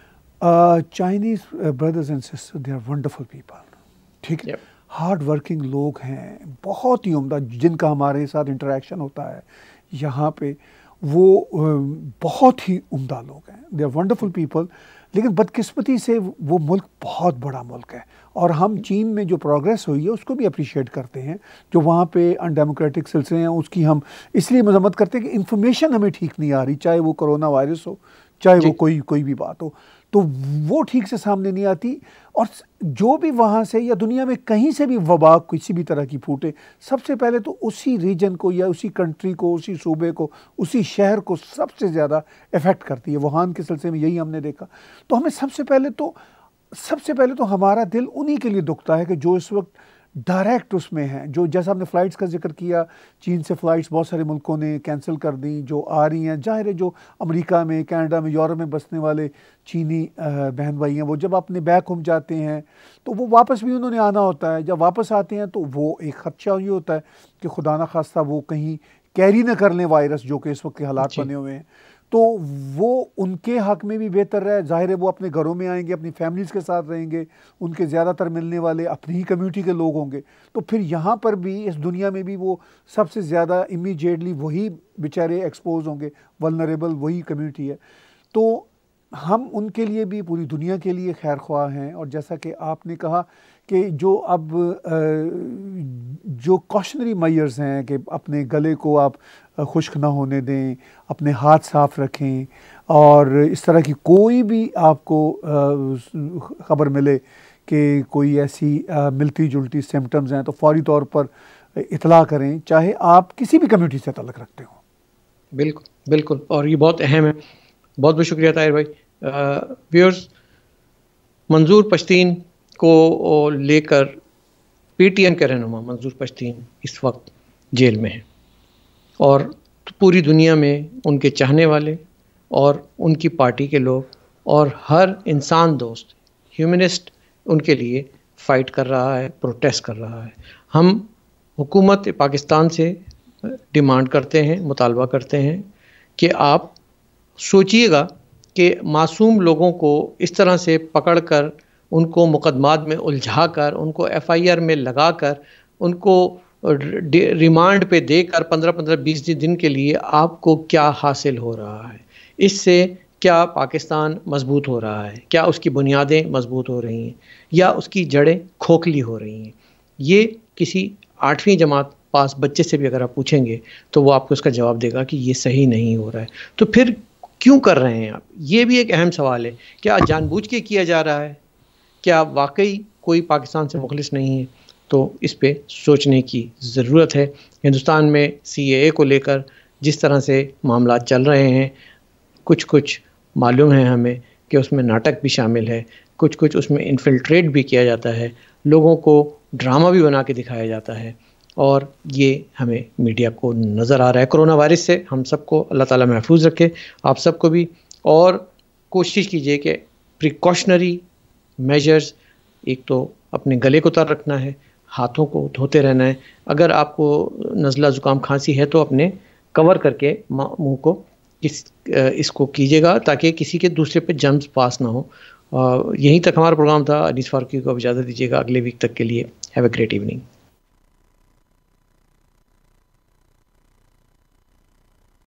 Speaker 2: Chinese brothers and sister, they are wonderful people, ٹھیک ہے، ہارڈ ورکنگ لوگ ہیں، بہت ہی عمدہ، جن کا ہمارے ساتھ انٹریکشن ہوتا ہے یہاں پہ، وہ بہت ہی عمدہ لوگ ہیں، دے آر ونڈرفل پیپل۔ لیکن بدقسمتی سے وہ ملک بہت بڑا ملک ہے، اور ہم چین میں جو پروگریس ہوئی ہے اس کو بھی اپریشیٹ کرتے ہیں۔ جو وہاں پہ ان ڈیموکریٹک سلسلے ہیں اس کی ہم اس لیے مذمت کرتے ہیں کہ انفارمیشن ہمیں ٹھیک نہیں آ رہی، چاہے وہ کرونا وائرس ہو، چاہے وہ کوئی کوئی بھی بات ہو، تو وہ ٹھیک سے سامنے نہیں آتی۔ اور جو بھی وہاں سے یا دنیا میں کہیں سے بھی وبا کسی بھی طرح کی پھوٹے، سب سے پہلے تو اسی ریجن کو یا اسی کنٹری کو، اسی صوبے کو، اسی شہر کو سب سے زیادہ افیکٹ کرتی ہے۔ ووہان کے سلسلے میں یہی ہم نے دیکھا۔ تو ہمیں سب سے پہلے تو سب سے پہلے تو ہمارا دل انہی کے لیے دکھتا ہے کہ جو اس وقت ڈائریکٹ اس میں ہیں، جو جیسا ہم نے فلائٹس کا ذکر کیا، چین سے فلائٹس بہت سارے ملکوں نے کینسل کر دیں، جو آ رہی ہیں، ظاہر ہے جو امریکہ میں، کینیڈا میں، یورپ میں بسنے والے چینی بہن بھائی ہیں، وہ جب اپنے بیک ہوم جاتے ہیں تو وہ واپس بھی انہوں نے آنا ہوتا ہے۔ جب واپس آتے ہیں تو وہ ایک خدشہ یہ ہوتا ہے کہ خدا نہ خواستہ وہ کہیں کیری نہ کر لیں وائرس، جو کہ اس وقت کے حالات بنے ہوئے ہیں۔ تو وہ ان کے حق میں بھی بہتر ہے، ظاہر ہے وہ اپنے گھروں میں آئیں گے، اپنی فیملیز کے ساتھ رہیں گے، ان کے زیادہ تر ملنے والے اپنی ہی کمیونٹی کے لوگ ہوں گے، تو پھر یہاں پر بھی اس دنیا میں بھی وہ سب سے زیادہ امیجیٹلی وہی بیچارے ایکسپوز ہوں گے، ولنریبل وہی کمیونٹی ہے۔ تو ہم ان کے لیے بھی، پوری دنیا کے لیے خیر خواہ ہیں۔ اور جیسا کہ آپ نے کہا کہ جو اب جو کاشنری میئرز ہیں کہ اپنے گلے کو آپ خشک نہ ہونے دیں، اپنے ہاتھ صاف رکھیں، اور اس طرح کی کوئی بھی آپ کو خبر ملے کہ کوئی ایسی ملتی جلتی سمٹمز ہیں تو فوری طور پر اطلاع کریں، چاہے آپ کسی بھی کمیونٹی سے تعلق رکھتے ہوں۔
Speaker 1: بالکل بالکل، اور یہ بہت اہم ہے۔ بہت بہت شکریہ طاہر بھائی۔ ویورز، منظور پشتین کو لے کر پی ٹی ایم کے رہنما منظور پشتین اس وقت جیل میں ہیں، اور پوری دنیا میں ان کے چاہنے والے اور ان کی پارٹی کے لوگ اور ہر انسان دوست ہیومنسٹ ان کے لیے فائٹ کر رہا ہے، پروٹیسٹ کر رہا ہے۔ ہم حکومت پاکستان سے ڈیمانڈ کرتے ہیں، مطالبہ کرتے ہیں کہ آپ سوچئے گا کہ معصوم لوگوں کو اس طرح سے پکڑ کر، ان کو مقدمات میں الجھا کر، ان کو ایف آئی آر میں لگا کر، ان کو ریمانڈ پہ دے کر پندرہ پندرہ بیس دن کے لیے آپ کو کیا حاصل ہو رہا ہے؟ اس سے کیا پاکستان مضبوط ہو رہا ہے؟ کیا اس کی بنیادیں مضبوط ہو رہی ہیں یا اس کی جڑیں کھوکھلی ہو رہی ہیں؟ یہ کسی آٹھویں جماعت پاس بچے سے بھی اگر آپ پوچھیں گے تو وہ آپ کو اس کا جواب دے گا کہ یہ صحیح نہیں ہو رہا ہے۔ تو پھر کیوں کر رہے ہیں آپ؟ یہ بھی ایک اہم سوال ہے۔ کیا جان بوجھ کے کیا جا رہا ہے؟ کیا واقعی کوئی پاکستان سے مخلص نہیں ہے؟ تو اس پہ سوچنے کی ضرورت ہے۔ ہندوستان میں سی اے اے کو لے کر جس طرح سے معاملات چل رہے ہیں، کچھ کچھ معلوم ہے ہمیں کہ اس میں ناٹک بھی شامل ہے، کچھ کچھ اس میں انفلٹریٹ بھی کیا جاتا ہے، لوگوں کو ڈرامہ بھی بنا کے دکھایا جاتا ہے، اور یہ ہمیں میڈیا کو نظر آ رہا ہے۔ کرونا وائرس سے ہم سب کو اللہ تعالیٰ محفوظ رکھے، آپ سب کو بھی، اور کوشش کیجئے کہ پریکاشنری میجرز، ایک تو اپنے گلے کو تر رکھنا ہے، ہاتھوں کو دھوتے رہنا ہے، اگر آپ کو نزلہ زکام کھانسی ہے تو اپنے کور کر کے منہ کو اس اس کو کیجیے گا تاکہ کسی کے دوسرے پہ جرمز پاس نہ ہو۔ یہیں تک ہمارا پروگرام تھا۔ انیس فاروقی کو اب اجازت دیجیے گا اگلے ویک تک کے لیے۔ Have a great evening.